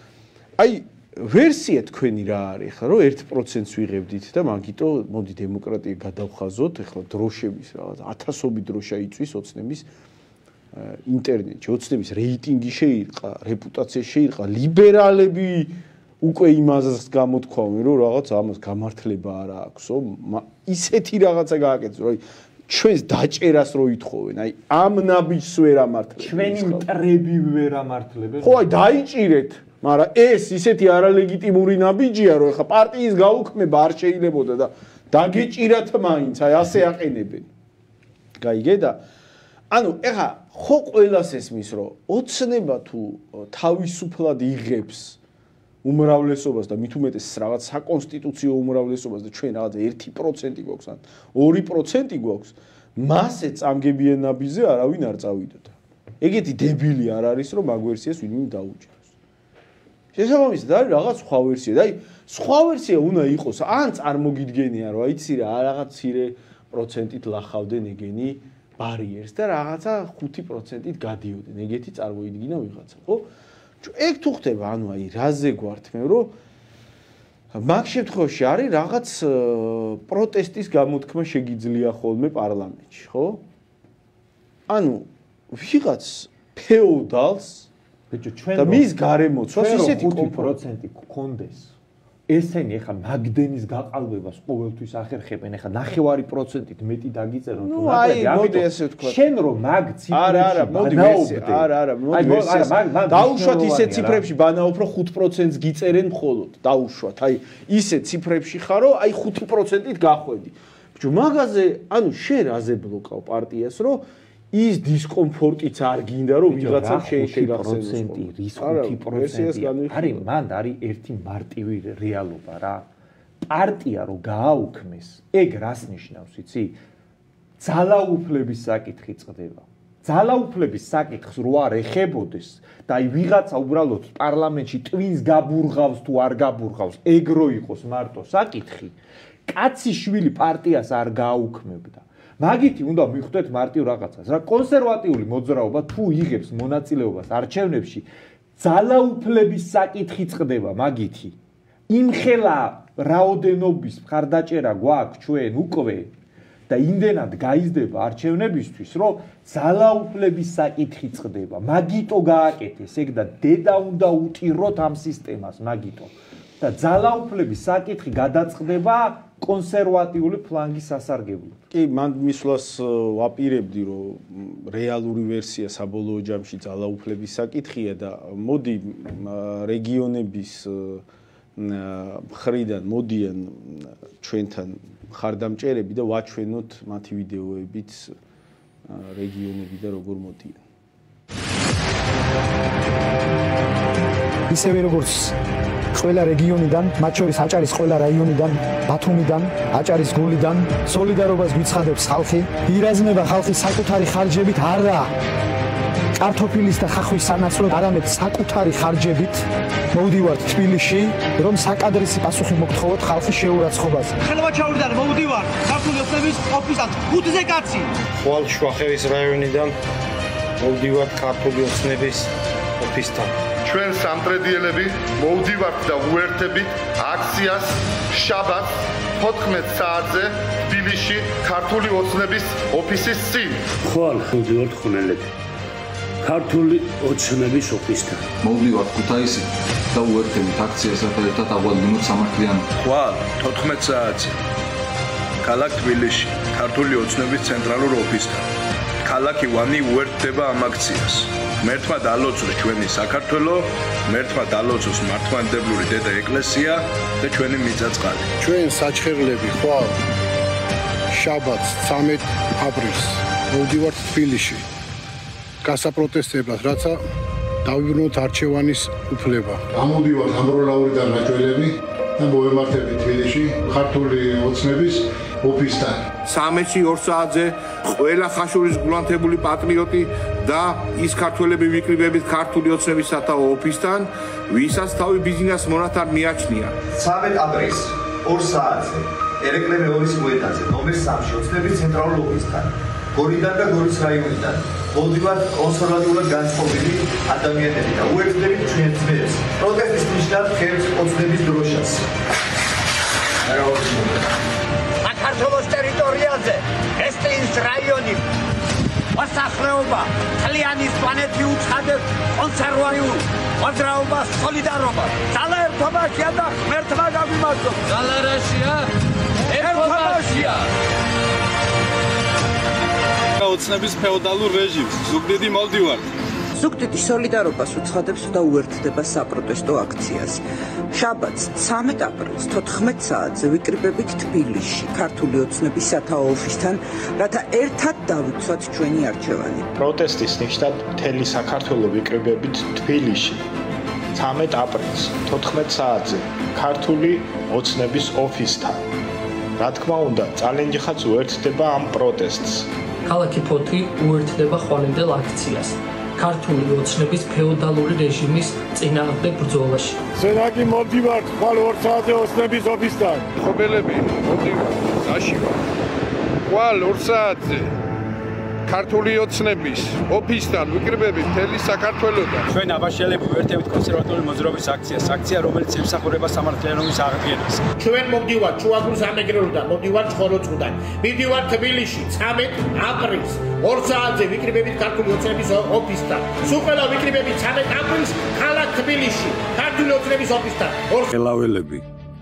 აი ვერსია თქვენი რა არის ხა, რომ 1%-ს ვიღებდით და მაგიტო მოდი დემოკრატია გადავხაზოთ, ეხლა დროშების რაღაც 1000-ობით დროშა იწვის ოცნების ინტერნეტში, ოცნების რეიტინგი შეირყა, რეპუტაცია შეირყა, ლიბერალები უკვე იმაზს გამოთქვამენ, რომ რაღაც ამას გამართლება არ აქვსო, ისეთი რაღაცა გააკეთეს, რომ ჩვენს დაჭერას რო ითხოვენ, აი ამ ნაბიჯს ვერ ამართლებენ. ჩვენი მტრები ვერ ამართლებენ. ხო, აი დაიჭირეთ, მაგრამ ეს ისეთი არალეგიტიმური ნაბიჯია, რომ ეხა პარტიის გაუქმება არ შეიძლებოდა და დაგეჭირათ მაინც, აი ასე აყენებენ. გაიგე და ეხა ხო ყველას ესმის, რომ ოცნება თუ თავისუფლად იღებს უმრავლესობას და მით უმეტეს რაღაც საკონსტიტუციო უმრავლესობას და ჩვენ რაღაც 1% გვაქვს ან 2% გვაქვს, მასე წამგებიან ნაბიჯზე არავინ არ წავიდოდა. ეგეთი დებილი არ არის, რომ მაგ ვერსიას ვინმე დაუჭეროს. შესაბამისად არის რაღაც სხვა ვერსია და აი სხვა ვერსია უნდა იყოს, ან წარმოგიდგენია, რომ აიცი რა რაღაც ცირე პროცენტით ლახავდნენ ეგენი ბარიერს და რაღაცა 5%-ით გადიოდნენ. ეგეთი წარმოიდგინა ვიღაცა, ხო? ეგ თუ ხდება, აი რაზე გვართმევ, რომ მაგ შემთხვევაში არის რაღაც პროტესტის გამოთქმა შეგიძლია ხოლმე პარლამენტში, ხო? ვიღაც ფეოდალს ბიჭო, ჩვენ და მის გარემოცვას ისეთი 5% გქონდეს. ესენი ეხა მაგდენის გაყალბებას ყოველთვის ახერხებენ, ეხა 9% მეტი დაგიწეროთ თუ მოდი ესე ვთქვა. შენ რომ მაგ ციფრებში ბანაობდე. არა, დაუშვათ ისე ციფრებში ბანაობ, რომ 5%-ს გიწერენ მხოლოდ, დაუშვათ. აი, ისე ციფრებში ხარ, რომ აი 5%-ით გახვედი. ბიჭო, მაგაზე, ანუ შენ რაზე ბლოკავ პარტიას, რომ ის დისკომფორტიც არ გინდა, რომ ვიღაცამ შეეგახსენოს. 5% რის 5% არის მან არის ერთი მარტივი რეალობა რა. პარტია რო გააუქმეს, ეგ რას ნიშნავს, იცი? ძალაუფლების საკითხი წყდება. ძალაუფლების საკითხს რო არ ეხებოდეს და აი ვიღაცა უბრალოდ პარლამენტში ტვინს გაბურღავს თუ არ გაბურღავს, ეგ რო იყოს მარტო საკითხი, კაცი შვილი პარტიას არ გააუქმებდა. მაგითი უნდა მიხვდეთ მარტივ რაღაცას. რა კონსერვატიული მოძრაობა თუ იღებს მონაწილეობას არჩევნებში, ძალაუფლების საკითხი წყდება მაგითი. იმხელა რაოდენობის მხარდაჭერა გვაქვს ჩვენ უკვე და იმდენად გაიზრდება არჩევნებისთვის, რომ ძალაუფლების საკითხი წყდება. მაგიტო გააკეთეს ეგ და დედა უნდა უტიროთ ამ სისტემას, მაგიტო. და ძალაუფლების საკითხი გადაწყდება კონსერვატიული ფლანგის სასარგებლოდ. კი, მან მისვლას ვაპირებდი, რომ რეალური ვერსია საბოლოო ჯამში ძალაუფლების საკითხია და მოდი რეგიონების მხრიდან მოდიან ჩვენთან მხარდამჭერები და ვაჩვენოთ მათი ვიდეოებიც რეგიონები და როგორ მოდიან. ისევე როგორც ყველა რეგიონიდან, მათ შორის აჭარის ყველა რაიონიდან, ბათუმიდან, აჭარის გულიდან სოლიდარობას გვიცხადებს ხალხი. ირაზმება ხალხი საკუთარი ხარჯებით, არა კარტოფილის და ხახვის სანაცვლოდ, არამედ საკუთარი ხარჯებით. მოვდივართ თბილისში, რომ საკადრისი პასუხი მოგთხოვოთ ხალხის შეურაცხყოფაზე. ხელვაჩაურიდან მოვდივართ ქართული ოცნების ოფისთან 5-ზე კაცი. ხვალ შვახევის რაიონიდან მოვდივართ ქართული ოცნების ოფისთან. ჩვენ სამტრედიელები მოვდივართ და უერთებით აქციას შაბათს 14 საათზე თბილისში ქართული ოცნების ოფისის წინ. ხვალ მოვდივართ ხუნელები ქართული ოცნების ოფისთან. მოვდივართ ქუთაისში და უერთებით აქციას ერთად აღვადგინოთ სამართლიანი. ხვალ 14 საათზე ქალაქ თბილისში ქართული ოცნების ცენტრალურ ოფისთან. ქალაქი ვანი უერთდება ამ აქციას. მერთმა დალოცოს ჩვენი საქართველო, მერთმა დალოცოს მართლმადიდებლური დედა ეკლესია და ჩვენი მიწა-წყალი. ჩვენ საჩხერლები ხვალ შაბათს 13 აპრილს მოვდივართ თბილისში გასაპროტესტებლად, რაცა დავიბრუნოთ არჩევანის უფლება. გამოდივართ ამბროლაურიდან რაჭველები და მოვემართებით თბილისში ქართული ოცნების ოფისთან. 13-ში 2 საათზე ყველა ხაშურის გულანთებული პატრიოტი და ის ქართველები ვიკრიბებით ქართული ოცნების სათაო ოფისთან, ვისაც თავი ბიზნეს მონათარ მიაჩნია. 13 აპრილს 2 საათზე ელექტრე მეორის მოედანზე ნომერ 3-ში ოცნების ცენტრალურ ოფისთან, გორიდან და გორის რაიონიდან მოვდივართ კონსერვატიულად განწყობილი ადამიანები და უერთდებით ჩვენ ძმებს პროტესტის ნიშნად ხელს ოცნების დროშას. საქართველოს ტერიტორიაზე ესტლინს რაიონი მოსახლეობა მთლიანი სვანეთი უცხადებს კონსერვატიულ მოძრაობას სოლიდარობას. ძალა ერთობაშია და ღმერთმა გაგვიმართოს. ძალა რაშია? ერთობაშია. ოცნების ფეოდალურ რეჟიმს ზუგდიდი მოვდივართ. ზუგდიდი სოლიდარობას უცხადებს და უერთდება საპროტესტო აქციას. შაბათს 13 აპრილს 14 საათზე ვიკრიბებით თბილისში ქართული ოცნების სათაო ოფისთან, რათა ერთად დავიცვათ ჩვენი არჩევანი. პროტესტის ნიშნად მთელი საქართველო ვიკრიბებით თბილისში 13 აპრილს 14 საათზე ქართული ოცნების ოფისთან. რა თქმა უნდა, წალენჯიხაც უერთდება ამ პროტესტს. ქალაქი ფოთი უერთდება ხვალინდელ აქციას ქართული ოცნების ფეოდალური რეჟიმის წინააღმდეგ ბრძოლაში. სენაკი მოვდივართ ხვალ 2 საათზე ოცნების ოფისთან. ხობელები მოვდივართ გაშივა. ხვალ 2 საათზე ქართული ოცნების ოფისთან ვიკრიბებით მთელი საქართველოდან. ჩვენ აბაშელები ვერთებით კონსერვატიული მოძრაობის აქციას, აქცია რომელიც ემსახურება სამართლიანობის აღდგენას. ჩვენ მოვდივართ ჩუაგურის ამეგრელოდან, მოვდივართ ხოროწყუდან, მივდივართ თბილისში 13 აპრილს 2 საათზე ვიკრიბებით ქართული ოცნების ოფისთან. სულ ყველა ვიკრიბებით 13 აპრილს ქალაქ თბილისში ქართული ოცნების ოფისთან. ელაველები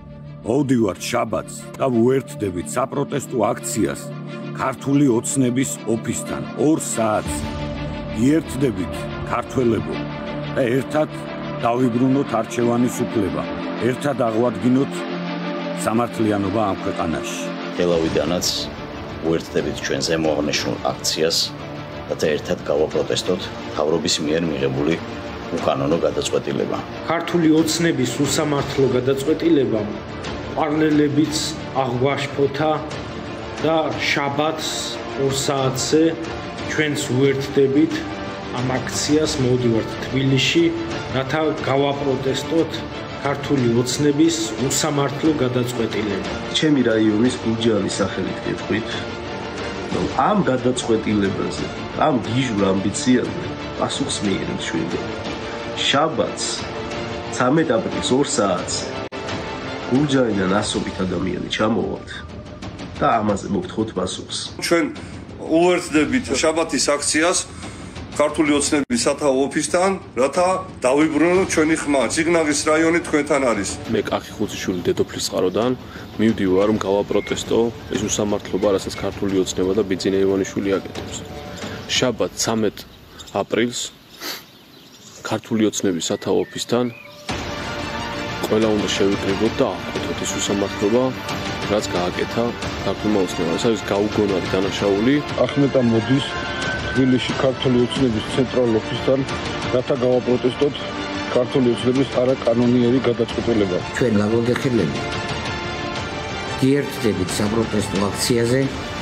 მოვდივართ შაბათს და ვუერთდებით საპროტესტო აქციას ქართული ოცნების ოფისთან 2 საათს. იერთდებით ქართველებო და ერთად დავიბრუნოთ არჩევანის უფლება. ერთად აღვადგინოთ სამართლიანობა ამ ქვეყანაში. ხელოვიდანაც ვუერთდებით ჩვენ ზემოაღნიშნულ აქციას და ერთად გავაპროტესტოთ მთავრობის მიერ მიღებული უკანონო გადაწყვეტილება. ქართული ოცნების უსამართლო გადაწყვეტილება პარლელებიც აღვაშფოთა და შაბათს 2 საათზე ჩვენს ვუერთდებით ამ აქციას მოვდივართ თბილისში, რათა გავაპროტესტოთ ქართული ოცნების უსამართლო გადაწყვეტილება. ჩემი რაიონის გურჯაანის სახელით გეტყვით, რომ ამ გადაწყვეტილებაზე, ამ გიჟურ ამბიციაზე პასუხს მიიღებს შვილი. შაბათს 13 აპრილის 2 საათს გურჯაანიდან ასობით ადამიანი ჩამოვალთ და ამაზე მოგთხოვთ პასუხს. ჩვენ უერთდებით შაბათის აქციას ქართული ოცნების სათაო ოფისთან, რათა დავიბრუნოთ ჩვენი ხმა. ციგნაღის რაიონი თქვენთან არის. მე კახი ხუციშვილი დედოფლის წყაროდან მივდივარ რომ გავაპროტესტო ეს უსამართლობა, რასაც ქართული ოცნება და ბიძინა ივანიშვილი აკეთებს. შაბათ 13 აპრილს ქართული ოცნების სათაო ოფისთან ყველა უნდა შევიკრიბოთ და აღკვეთოთ ის უსამართლობა, რაც გააკეთა ქართულმა ოცნებამ. ეს არის გაუგონარი დანაშაული. ახმეტა მოდის თბილისში ქართული ოცნების ცენტრალურ ოფისთან, რათა გავაპროტესტოთ ქართული ოცნების არაკანონიერი გადაწყვეტილება. ჩვენ ლაგოდეხილები გიერთდებით საპროტესტო აქციაზე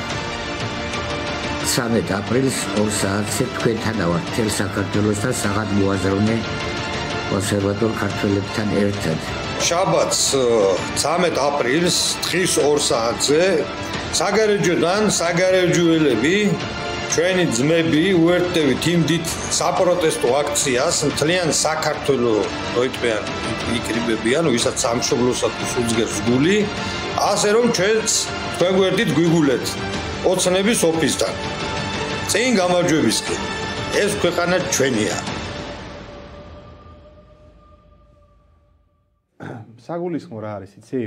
13 აპრილს 2 საათზე თქვენთან ვართ მთელ საქართველოსთან საღად მოაზროვნე კონსერვატორ ქართველებთან ერთად. შაბათს 13 აპრილს თხის 2 საათზე საგარეჯოდან საგარეჯოელები ჩვენი ძმები უერთდებით იმ დიდ საპროტესტო აქციას მთლიან საქართველოს მოიტყვიან იკრიბებიან, ვისაც სამშობლოსათვის უძგებს გული, ასე რომ ჩვენც თქვენ გვერდით გვიგულეთ ოცნების ოფისთან. წინ გამარჯვებისკენ. ეს ქვეყანა ჩვენია. საგულისხმო რა არის, იცი?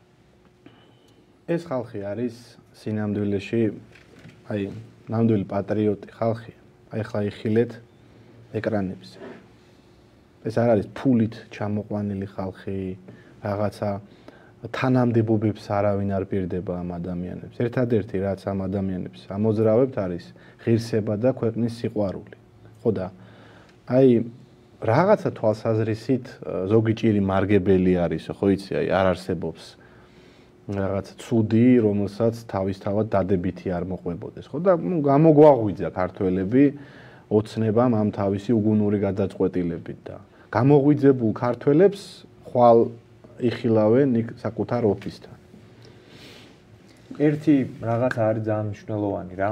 ეს ხალხი არის სინამდვილეში, აი, ნამდვილი პატრიოტი ხალხი. აი ხლა იხილეთ ეკრანებზე. ეს არ არის ფულით ჩამოყვანილი ხალხი, რაღაცა თანამდებობებს არავინ არ პირდება ამ ადამიანებს. ერთადერთი რაც ამ ადამიანებს ამოძრავებთ არის ღირსება და ქვეყნის სიყვარული. ხო და აი რაღაცა თვალსაზრისით ზოგი ჭირი მარგებელი არის, ხო იცი, აი არ არსებობს რაღაც ცუდი, რომელსაც თავისთავად დადებითი არ მოყვებოდეს. ხო და გამოგვაღვიძა ქართველები ოცნებამ ამ თავისი უგუნური გადაწყვეტილებით და გამოღვიძებულ ქართველებს ხვალ იხილავენ იქ საკუთარ ოფისთან. ერთი რაღაცა არის ძალიან მნიშვნელოვანი რა.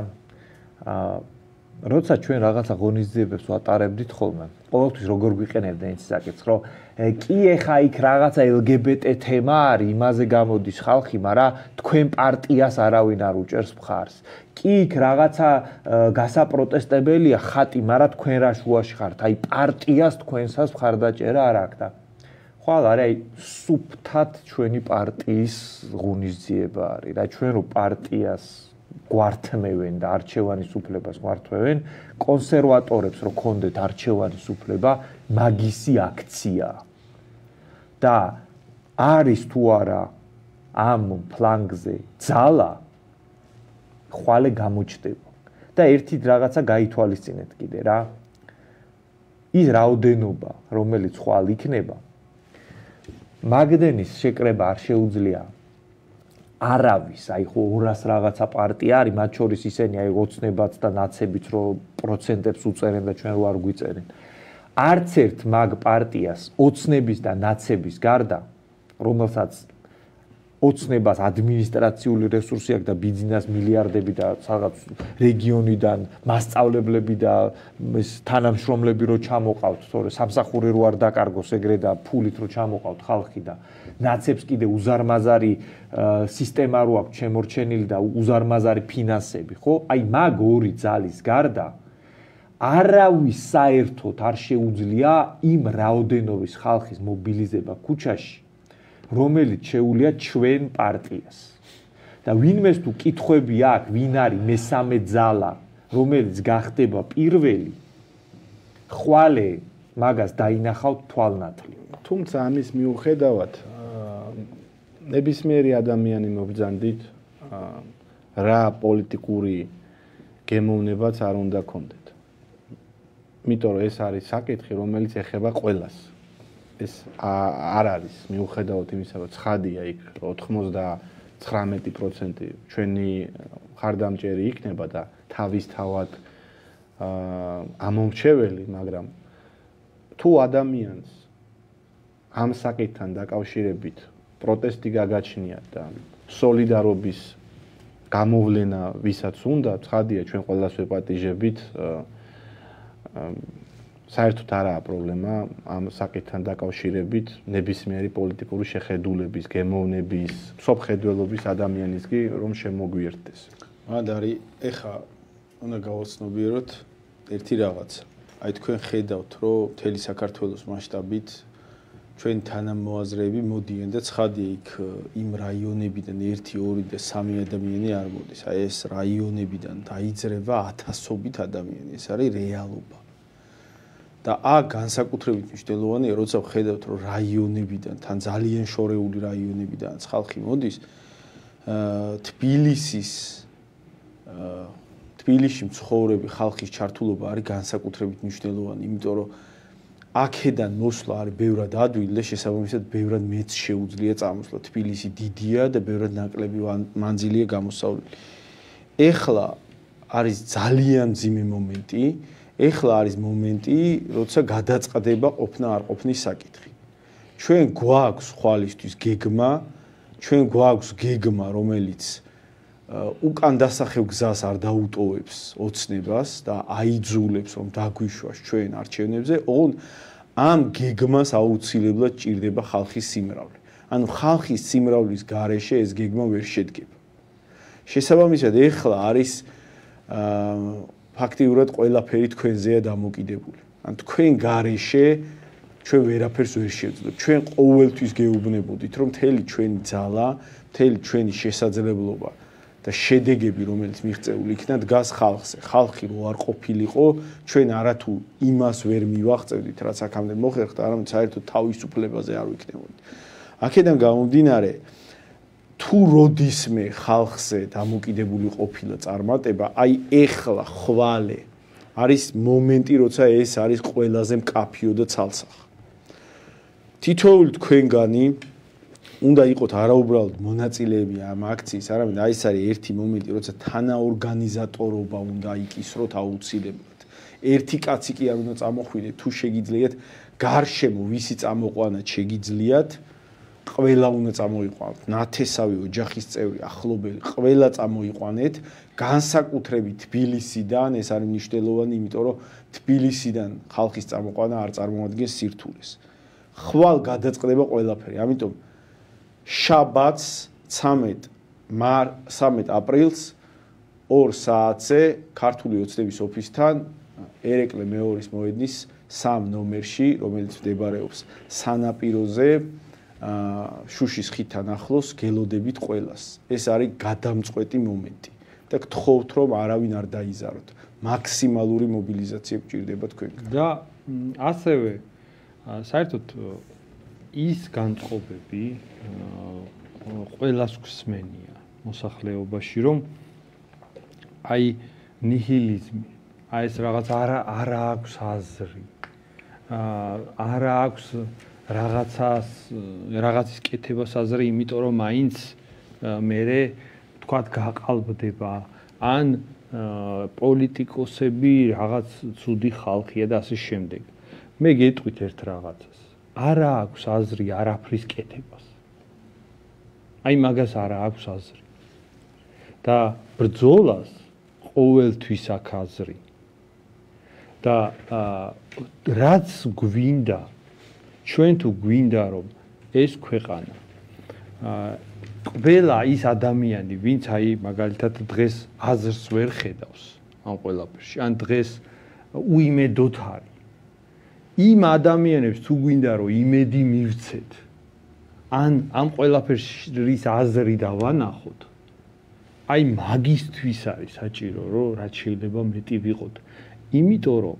როცა ჩვენ რაღაცა ღონისძიებებს ვატარებდით ხოლმე, ყოველთვის როგორ გვიყენებდნენ ის საკითხს, რომ კი ეხა იქ რაღაცა LGBT თემა არის, იმაზე გამოდის ხალხი, მაგრამ თქვენ პარტიას არავინ არ უჭერს მხარს. კი იქ რაღაცა გასაპროტესტებელია ხატი, მაგრამ თქვენ რა შუაში ხართ? აი პარტიას თქვენსას მხარდაჭერა არ აქვს და ხვალ არის აი სუფთად ჩვენი პარტიის ღონისძიება არის. რა ჩვენ რო პარტიას გვართმევენ და არჩევანის უფლებას გვართმევენ, კონსერვატორებს რო ქონდეთ არჩევანის უფლება, მაგისი აქცია. და არის თუ არა ამ ფლანგზე ძალა, ხვალე გამოჩდება. და ერთი რაღაცა გაითვალისწინეთ კიდე რა. ის რაოდენობა, რომელიც ხვალ იქნება, მაგდენის შეკრება არ შეუძლია არავის, აი ხო 200 რაღაცა პარტია არის, მათ შორის ისენი აი ოცნებაც და ნაცებიც რო პროცენტებს უწერენ და ჩვენ რო არ გვიწერენ. არც ერთ მაგ პარტიას ოცნების და ნაცების გარდა, რომელსაც ოცნებას ადმინისტრაციული რესურსი აქვს და ბიზნეს მილიარდები და რაღაც რეგიონიდან მასწავლებლები და თანამშრომლები რო ჩამოყავთ, თორე სამსახური რო არ დაკარგოს ეგრე და ფულით რო ჩამოყავთ ხალხი და ნაცებს კიდე უზარმაზარი სისტემა რო აქვს შემორჩენილი და უზარმაზარი ფინანსები, ხო? აი მაგ ორი ძალის გარდა არავის საერთოდ არ შეუძლია იმ რაოდენობის ხალხის მობილიზება ქუჩაში, რომელიც შეუულია ჩვენ პარტიას. და ვინმეს თუ კითხვები აქვს, ვინ არის მესამე ძალა, რომელიც გახდება პირველი, ხვალე მაგას დაინახავთ თვალნათლი. თუმცა ამის მიუხედავად ნებისმიერი ადამიანი მობრძანდით რა პოლიტიკური გემოვნებაც არ უნდა გქონდეთ. იმიტომ რომ ეს არის საკითხი, რომელიც ეხება ყველას. ეს არ არის მიუხედავად იმისა, რომ ცხადია იქ 99% ჩვენი ხარდამჭერი იქნება და თავისთავად ამომრჩეველი, მაგრამ თუ ადამიანს ამ საკითხთან დაკავშირებით პროტესტი გაგაჩნიათ და სოლიდარობის გამოვლენა ვისაც უნდა, ცხადია ჩვენ ყველას ვეპატიჟებით, საერთოდ არაა პრობლემა ამ საკითხთან დაკავშირებით ნებისმიერი პოლიტიკური შეხედულების, გემოვნების, მსოფლმხედველობის ადამიანის კი რომ შემოგვიერთდეს. მანდ არის ეხა უნდა გავაცნობიეროთ ერთი რაღაცა. აი თქვენ ხედავთ, რომ მთელი საქართველოს მასშტაბით ჩვენ თანამოაზრეები მოდიან და ცხადია იქ იმ რაიონებიდან 1, 2 და 3 ადამიანი არ მოდის. აი ეს რაიონებიდან დაიძრება ათასობით ადამიანი. ეს არის რეალობა. და განსაკუთრებით მნიშვნელოვანია, როცა ხედავთ, რომ რაიონებიდან, თან ძალიან შორეული რაიონებიდან ხალხი მოდის, თბილისში მცხოვრები ხალხის ჩართულობა არის განსაკუთრებით მნიშვნელოვანი, იმიტომ რომ აქედან მოსვლა არის ბევრად ადვილი და შესაბამისად ბევრად მეც შეუძლია წამოსვლა. თბილისი დიდია და ბევრად ნაკლები მანძილია გამოსავლელი. ეხლა არის ძალიან მძიმე მომენტი. ეხლა არის მომენტი, როცა გადაწყდება ყოფნა არ ყოფნის საკითხი. ჩვენ გვაქვს ხვალისთვის გეგმა, ჩვენ გვაქვს გეგმა, რომელიც უკან დასახევ გზას არ დაუტოვებს ოცნებას და აიძულებს, რომ დაგვიშვას ჩვენ არჩევნებზე, ოღონდ ამ გეგმას აუცილებლად ჭირდება ხალხის სიმრავლე. ანუ ხალხის სიმრავლის გარეშე ეს გეგმა ვერ შედგება. შესაბამისად, ეხლა არის ფაქტიურად ყველაფერი თქვენზეა დამოკიდებული. ან თქვენ გარეშე ჩვენ ვერაფერს ვერ შევძლებთ. ჩვენ ყოველთვის გეუბნებოდით, რომ მთელი ჩვენი ძალა, მთელი ჩვენი შესაძლებლობა და შედეგები, რომელიც მიღწეული იქნა, დგას ხალხზე. ხალხი რო არ ყოფილიყო, ჩვენ არათუ იმას ვერ მივაღწევდით, რაც აქამდე მოხერხდა, არამედ საერთოდ თავისუფლებაზე არ ვიქნებოდით. აქედან გამომდინარე, თუ როდისმე ხალხზე დამოკიდებული ყოფილა წარმატება, აი ეხლა ხვალე არის მომენტი, როცა ეს არის ყველაზე მკაფიო და ცალსახა. თითოეული თქვენგანი უნდა იყოთ არაუბრალოდ მონაწილეები ამ აქციის, არამედ აი ეს არის ერთი მომენტი, როცა თანაორგანიზატორობა უნდა იკისროთ აუცილებლად. ერთი კაცი კი არ უნდა წამოხვიდეთ, თუ შეგიძლიათ გარშემო ვისი წამოყვანა შეგიძლიათ, ყველა უნდა წამოიყვანოთ, ნათესავი ოჯახის წევრი, ახლობელი, ყველა წამოიყვანეთ, განსაკუთრებით თბილისიდან, ეს არის მნიშვნელოვანი, იმიტომ რომ თბილისიდან ხალხის წამოყვანა არ წარმოადგენს სირთულეს. ხვალ გადაწყდება ყველაფერი, ამიტომ შაბათს 13 აპრილს 2 საათზე ქართული ოცნების ოფისთან ერეკლე მეორის მოედნის 3 ნომერში, რომელიც მდებარეობს სანაპიროზე, შუშის ხიდთან ახლოს, გელოდებით ყველას. ეს არის გადამწყვეტი მომენტი და გთხოვთ, რომ არავინ არ დაიზაროთ. მაქსიმალური მობილიზაცია გჭირდება თქვენგან. და ასევე საერთოდ ის განწყობები ყველას გვსმენია მოსახლეობაში, რომ აი ნიჰილიზმი, აი ეს რაღაც არა აქვს აზრი, არა აქვს რაღაცის კეთებას აზრი, იმიტომ რომ მაინც მე თქვათ გაყალბდება, ან პოლიტიკოსები რაღაც ცუდი ხალხია და ასე შემდეგ. მე გეტყვით ერთ რაღაცას. არა აქვს აზრი არაფრის კეთებას. აი მაგას არა აქვს აზრი. და ბრძოლას ყოველთვის აქვს აზრი. და რაც გვინდა, ჩვენ თუ გვინდა, რომ ეს ქვეყანა ყველა ის ადამიანი, ვინც აი მაგალითად დღეს აზრს ვერ ხედავს ამ ყველაფერში, ან დღეს უიმედოდ არის. იმ ადამიანებს თუ გვინდა, რომ იმედი მივცეთ, ან ამ ყველაფერს აზრი დავანახოთ, აი მაგისთვის არის საჭირო, რომ რაც შეიძლება მეტი ვიყოთ. იმიტომ რომ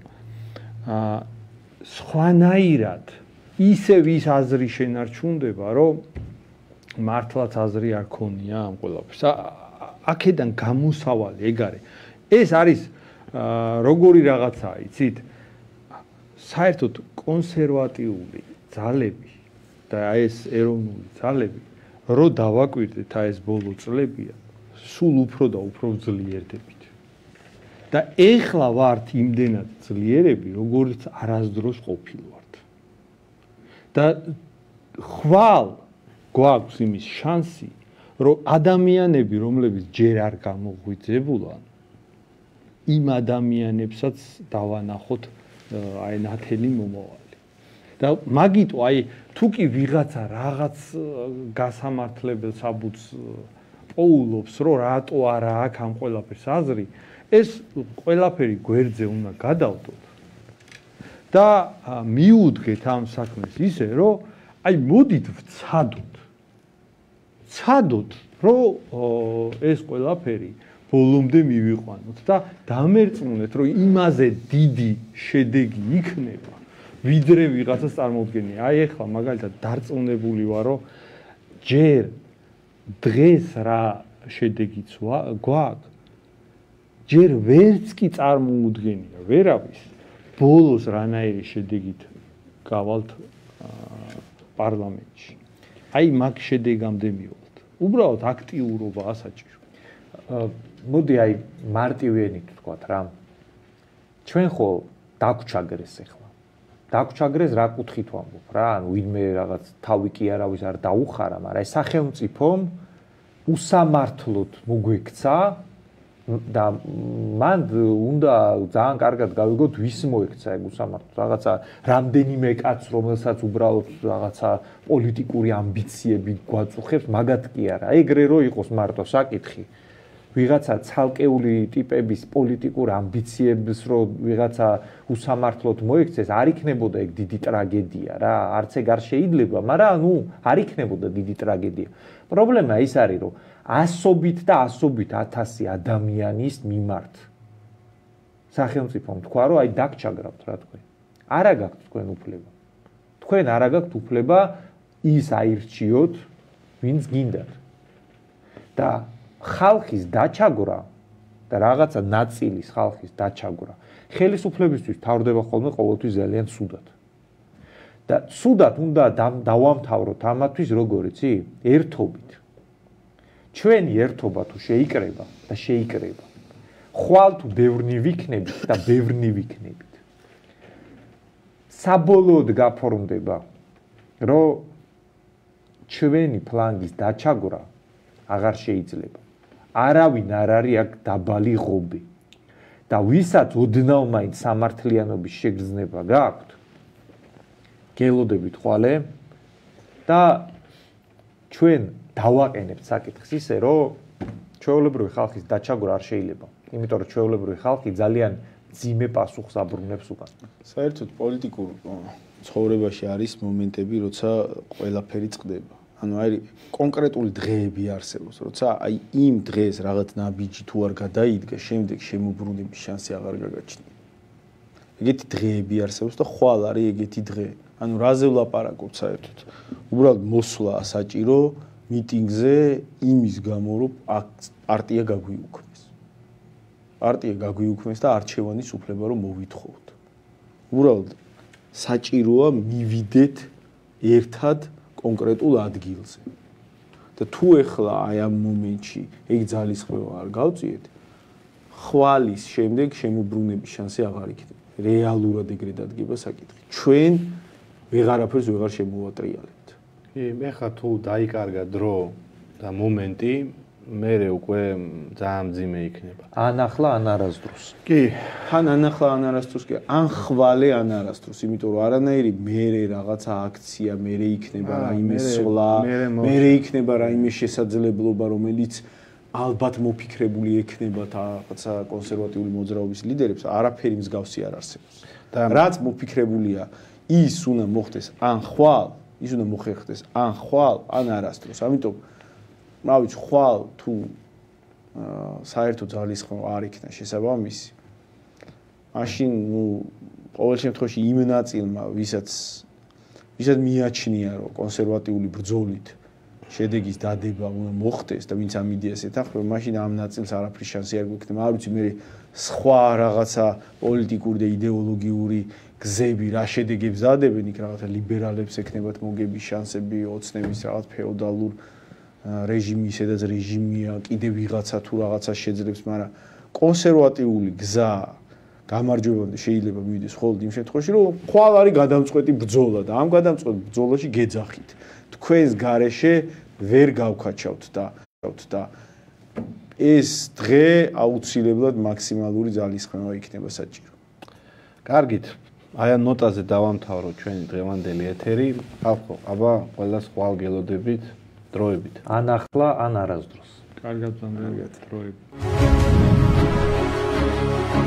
სხვანაირად ისევ ის აზრი შენარჩუნდება, რომ მართლაც აზრი არ ქონია ამ ყველაფერს. აქედან გამოსავალი ეგ არის. ეს არის როგორი რაღაცაა, იცით? საერთოდ კონსერვატიული ძალები და ეს ეროვნული ძალები, რო დავაკვირდეთ ეს ბოლო წლებია, სულ უფრო და უფრო ძლიერდებით. და ეხლა ვართ იმდენად ძლიერები, როგორც არასდროს ყოფილვართ. და ხვალ გვაქვს იმის შანსი, რომ ადამიანები, რომლებიც ჯერ არ გამოღვიძებულან, იმ ადამიანებსაც დავანახოთ აი ნათელი მომავალი. და მაგიტო აი თუ კი ვიღაცა რაღაც გასამართლებელ საბუთს პოულობს, რომ რატო არა აქ ამ ყველაფერს აზრი, ეს ყველაფერი გვერდზე უნდა გადავდოთ და მიუდგეთ ამ საქმეს ისე, რომ აი მოდით ვცადოთ. ცადოთ, რომ ეს ყველაფერი ბოლომდე მივიყვანოთ და დამერწმუნეთ, რომ იმაზე დიდი შედეგი იქნება, ვიდრე ვიღაცას წარმოუდგენია. აი ეხლა მაგალითად დარწმუნებული ვარ, რომ ჯერ დღეს რა შედეგიც გვაქვს, ჯერ ვერც კი წარმოუდგენია ვერავის, ბოლოს რანაირი შედეგით გავალთ პარლამენტში. აი მაგ შედეგამდე მივალთ. უბრალოდ აქტიურობაა საჭირო. მოდი აი მარტივენით ვთქვათ რა. ჩვენ ხო დაგვჩაგრეს ახლა. დაგვჩაგრეს რა კუთხით ვამბობ რა, ანუ ვინმე რაღაც თავი კი არავის არ დაუხარა, მაგრამ აი სახელმწიფომ უსამართლოდ მოგვექცა და მან უნდა ძალიან კარგად გავიგოთ ვის მოექცა ეგ უსამართლოდ. რაღაცა რამდენიმე კაც რომელსაც უბრალოდ რაღაცა პოლიტიკური ამბიციები გვაწუხებს, მაგათ კი არა. ეგრე რო იყოს მარტო საკითხი. ვიღაცა ცალკეული ტიპების პოლიტიკურ ამბიციებს რო ვიღაცა უსამართლოდ მოექცეს, არ იქნებოდა ეგ დიდი ტრაგედია რა, არც ეგ არ შეიძლება, მაგრამ ნუ არ იქნებოდა დიდი ტრაგედია. პრობლემა ის არის, რომ ასობით და ასობით ათასი ადამიანის მიმართ სახელმწიფომ თქვა, რომ აი დაგჩაგრავთ რა თქვენ. არა გაქვთ თქვენ უფლება. თქვენ არა გაქვთ უფლება ის აირჩიოთ, ვინც გინდათ. და ხალხის დაჩაგვრა და რაღაცა ნაწილის ხალხის დაჩაგვრა ხელისუფლებისთვის თავდება ხოლმე ყოველთვის ძალიან ცუდად. და ცუდად უნდა დავამთავროთ ამათვის როგორ იცი? ერთობით. ჩვენი ერთობა თუ შეიკრება და შეიკრება. ხვალ თუ ბევრნი ვიქნებით და ბევრნი ვიქნებით. საბოლოოდ გაფორმდება, რომ ჩვენი ფლანგის დაჩაგვრა აღარ შეიძლება. არავინ არ არის აქ დაბალი ღობე. და ვისაც ოდნავ მაინც სამართლიანობის შეგრძნება გაქვთ, გელოდებით ხვალე და ჩვენ დავაყენებთ საკითხს ისე, რომ ჩვეულებრივი ხალხის დაჩაგვრა არ შეიძლება. იმიტომ რომ ჩვეულებრივი ხალხი ძალიან ძიმე პასუხს აბრუნებს უკან. საერთოდ პოლიტიკურ ცხოვრებაში არის მომენტები, როცა ყველაფერი წყდება. ანუ აი კონკრეტული დღეები არსებობს, როცა აი იმ დღეს რაღაც ნაბიჯი თუ არ გადაიდგა, შემდეგ შემოbrunების შანსი აღარ გაგაჩნია. ეგეთი დღეები არსებობს და ხვალ არის ეგეთი დღე. ანუ რაზე ვლაპარაკობთ საერთოდ? უბრალოდ მოსვლა საჭირო მიტინგზე იმის გამო, რომ პარტია გაგვიუქმეს. პარტია გაგვიუქმეს და არჩევანის უფლება რომ მოვითხოვოთ. უბრალოდ საჭიროა მივიდეთ ერთად კონკრეტულ ადგილზე. და თუ ეხლა აი ამ მომენტში ეგ ძალისხმევა არ გავწიეთ, ხვალის შემდეგ შემოbrunების შანსი აღარ იქნება. რეალურად ეგრე დადგება საკითხი. ჩვენ ვეღარაფერს ვეღარ შემოვატრიალებთ. კი, მე ხა თუ დაიკარგა დრო და მომენტი, მერე უკვე ძალიან მძიმე იქნება. ან ახლა ან არასდროს. კი, ან ახლა ან არასდროს კი, ან ხვალე ან არასდროს, იმიტომ რომ არანაირი მერე რაღაცა აქცია, მერე იქნება რაიმე სვლა, მერე იქნება რაიმე შესაძლებლობა, რომელიც ალბათ მოფიქრებული ექნება რაღაცა კონსერვატიული მოძრაობის ლიდერებს, არაფერი მსგავსი არ არსებობს. და რაც მოფიქრებულია, ის უნდა მოხდეს ან ხვალ, ის უნდა მოხერხდეს ან ხვალ, ან არასდროს. ამიტომ რა ვიცი, ხვალ თუ საერთო ძალისხმევა არ იქნა შესაბამისი. მაშინ, ყოველ შემთხვევაში იმ ნაწილმა, ვისაც მიაჩნია, რომ კონსერვატიული ბრძოლით შედეგის დადება უნდა მოხდეს და ვინც ამ იდეას ეთანხმება, მაშინ ამ ნაწილს არაფრის შანსი არ გვექნება. არ ვიცი, მე სხვა რაღაცა პოლიტიკური და იდეოლოგიური გზები რა შედეგებს დადებენ, იქ რაღაცა ლიბერალებს ექნებათ მოგების შანსები, ოცნების რაღაც ფეოდალურ რეჟიმი, სადაც რეჟიმია, კიდე ვიღაცა თუ რაღაცა შეძლებს, მაგრამ კონსერვატიული გზა გამარჯვებამდე შეიძლება მივიდეს მხოლოდ იმ შემთხვევაში, რომ ხვალ არის გადამწყვეტი ბრძოლა და ამ გადამწყვეტ ბრძოლაში გეძახით. თქვენს გარეშე ვერ გავქაჩავთ და ეს დღე აუცილებლად მაქსიმალური ძალისხმევა იქნება საჭირო. კარგით, აი ამ ნოტაზე დავამთავროთ ჩვენი დღევანდელი ეთერი. ხალხო, აბა ყველას ხვალ გელოდებით, დროებით. ან ახლა, ან არასდროს. კარგად, დროებით.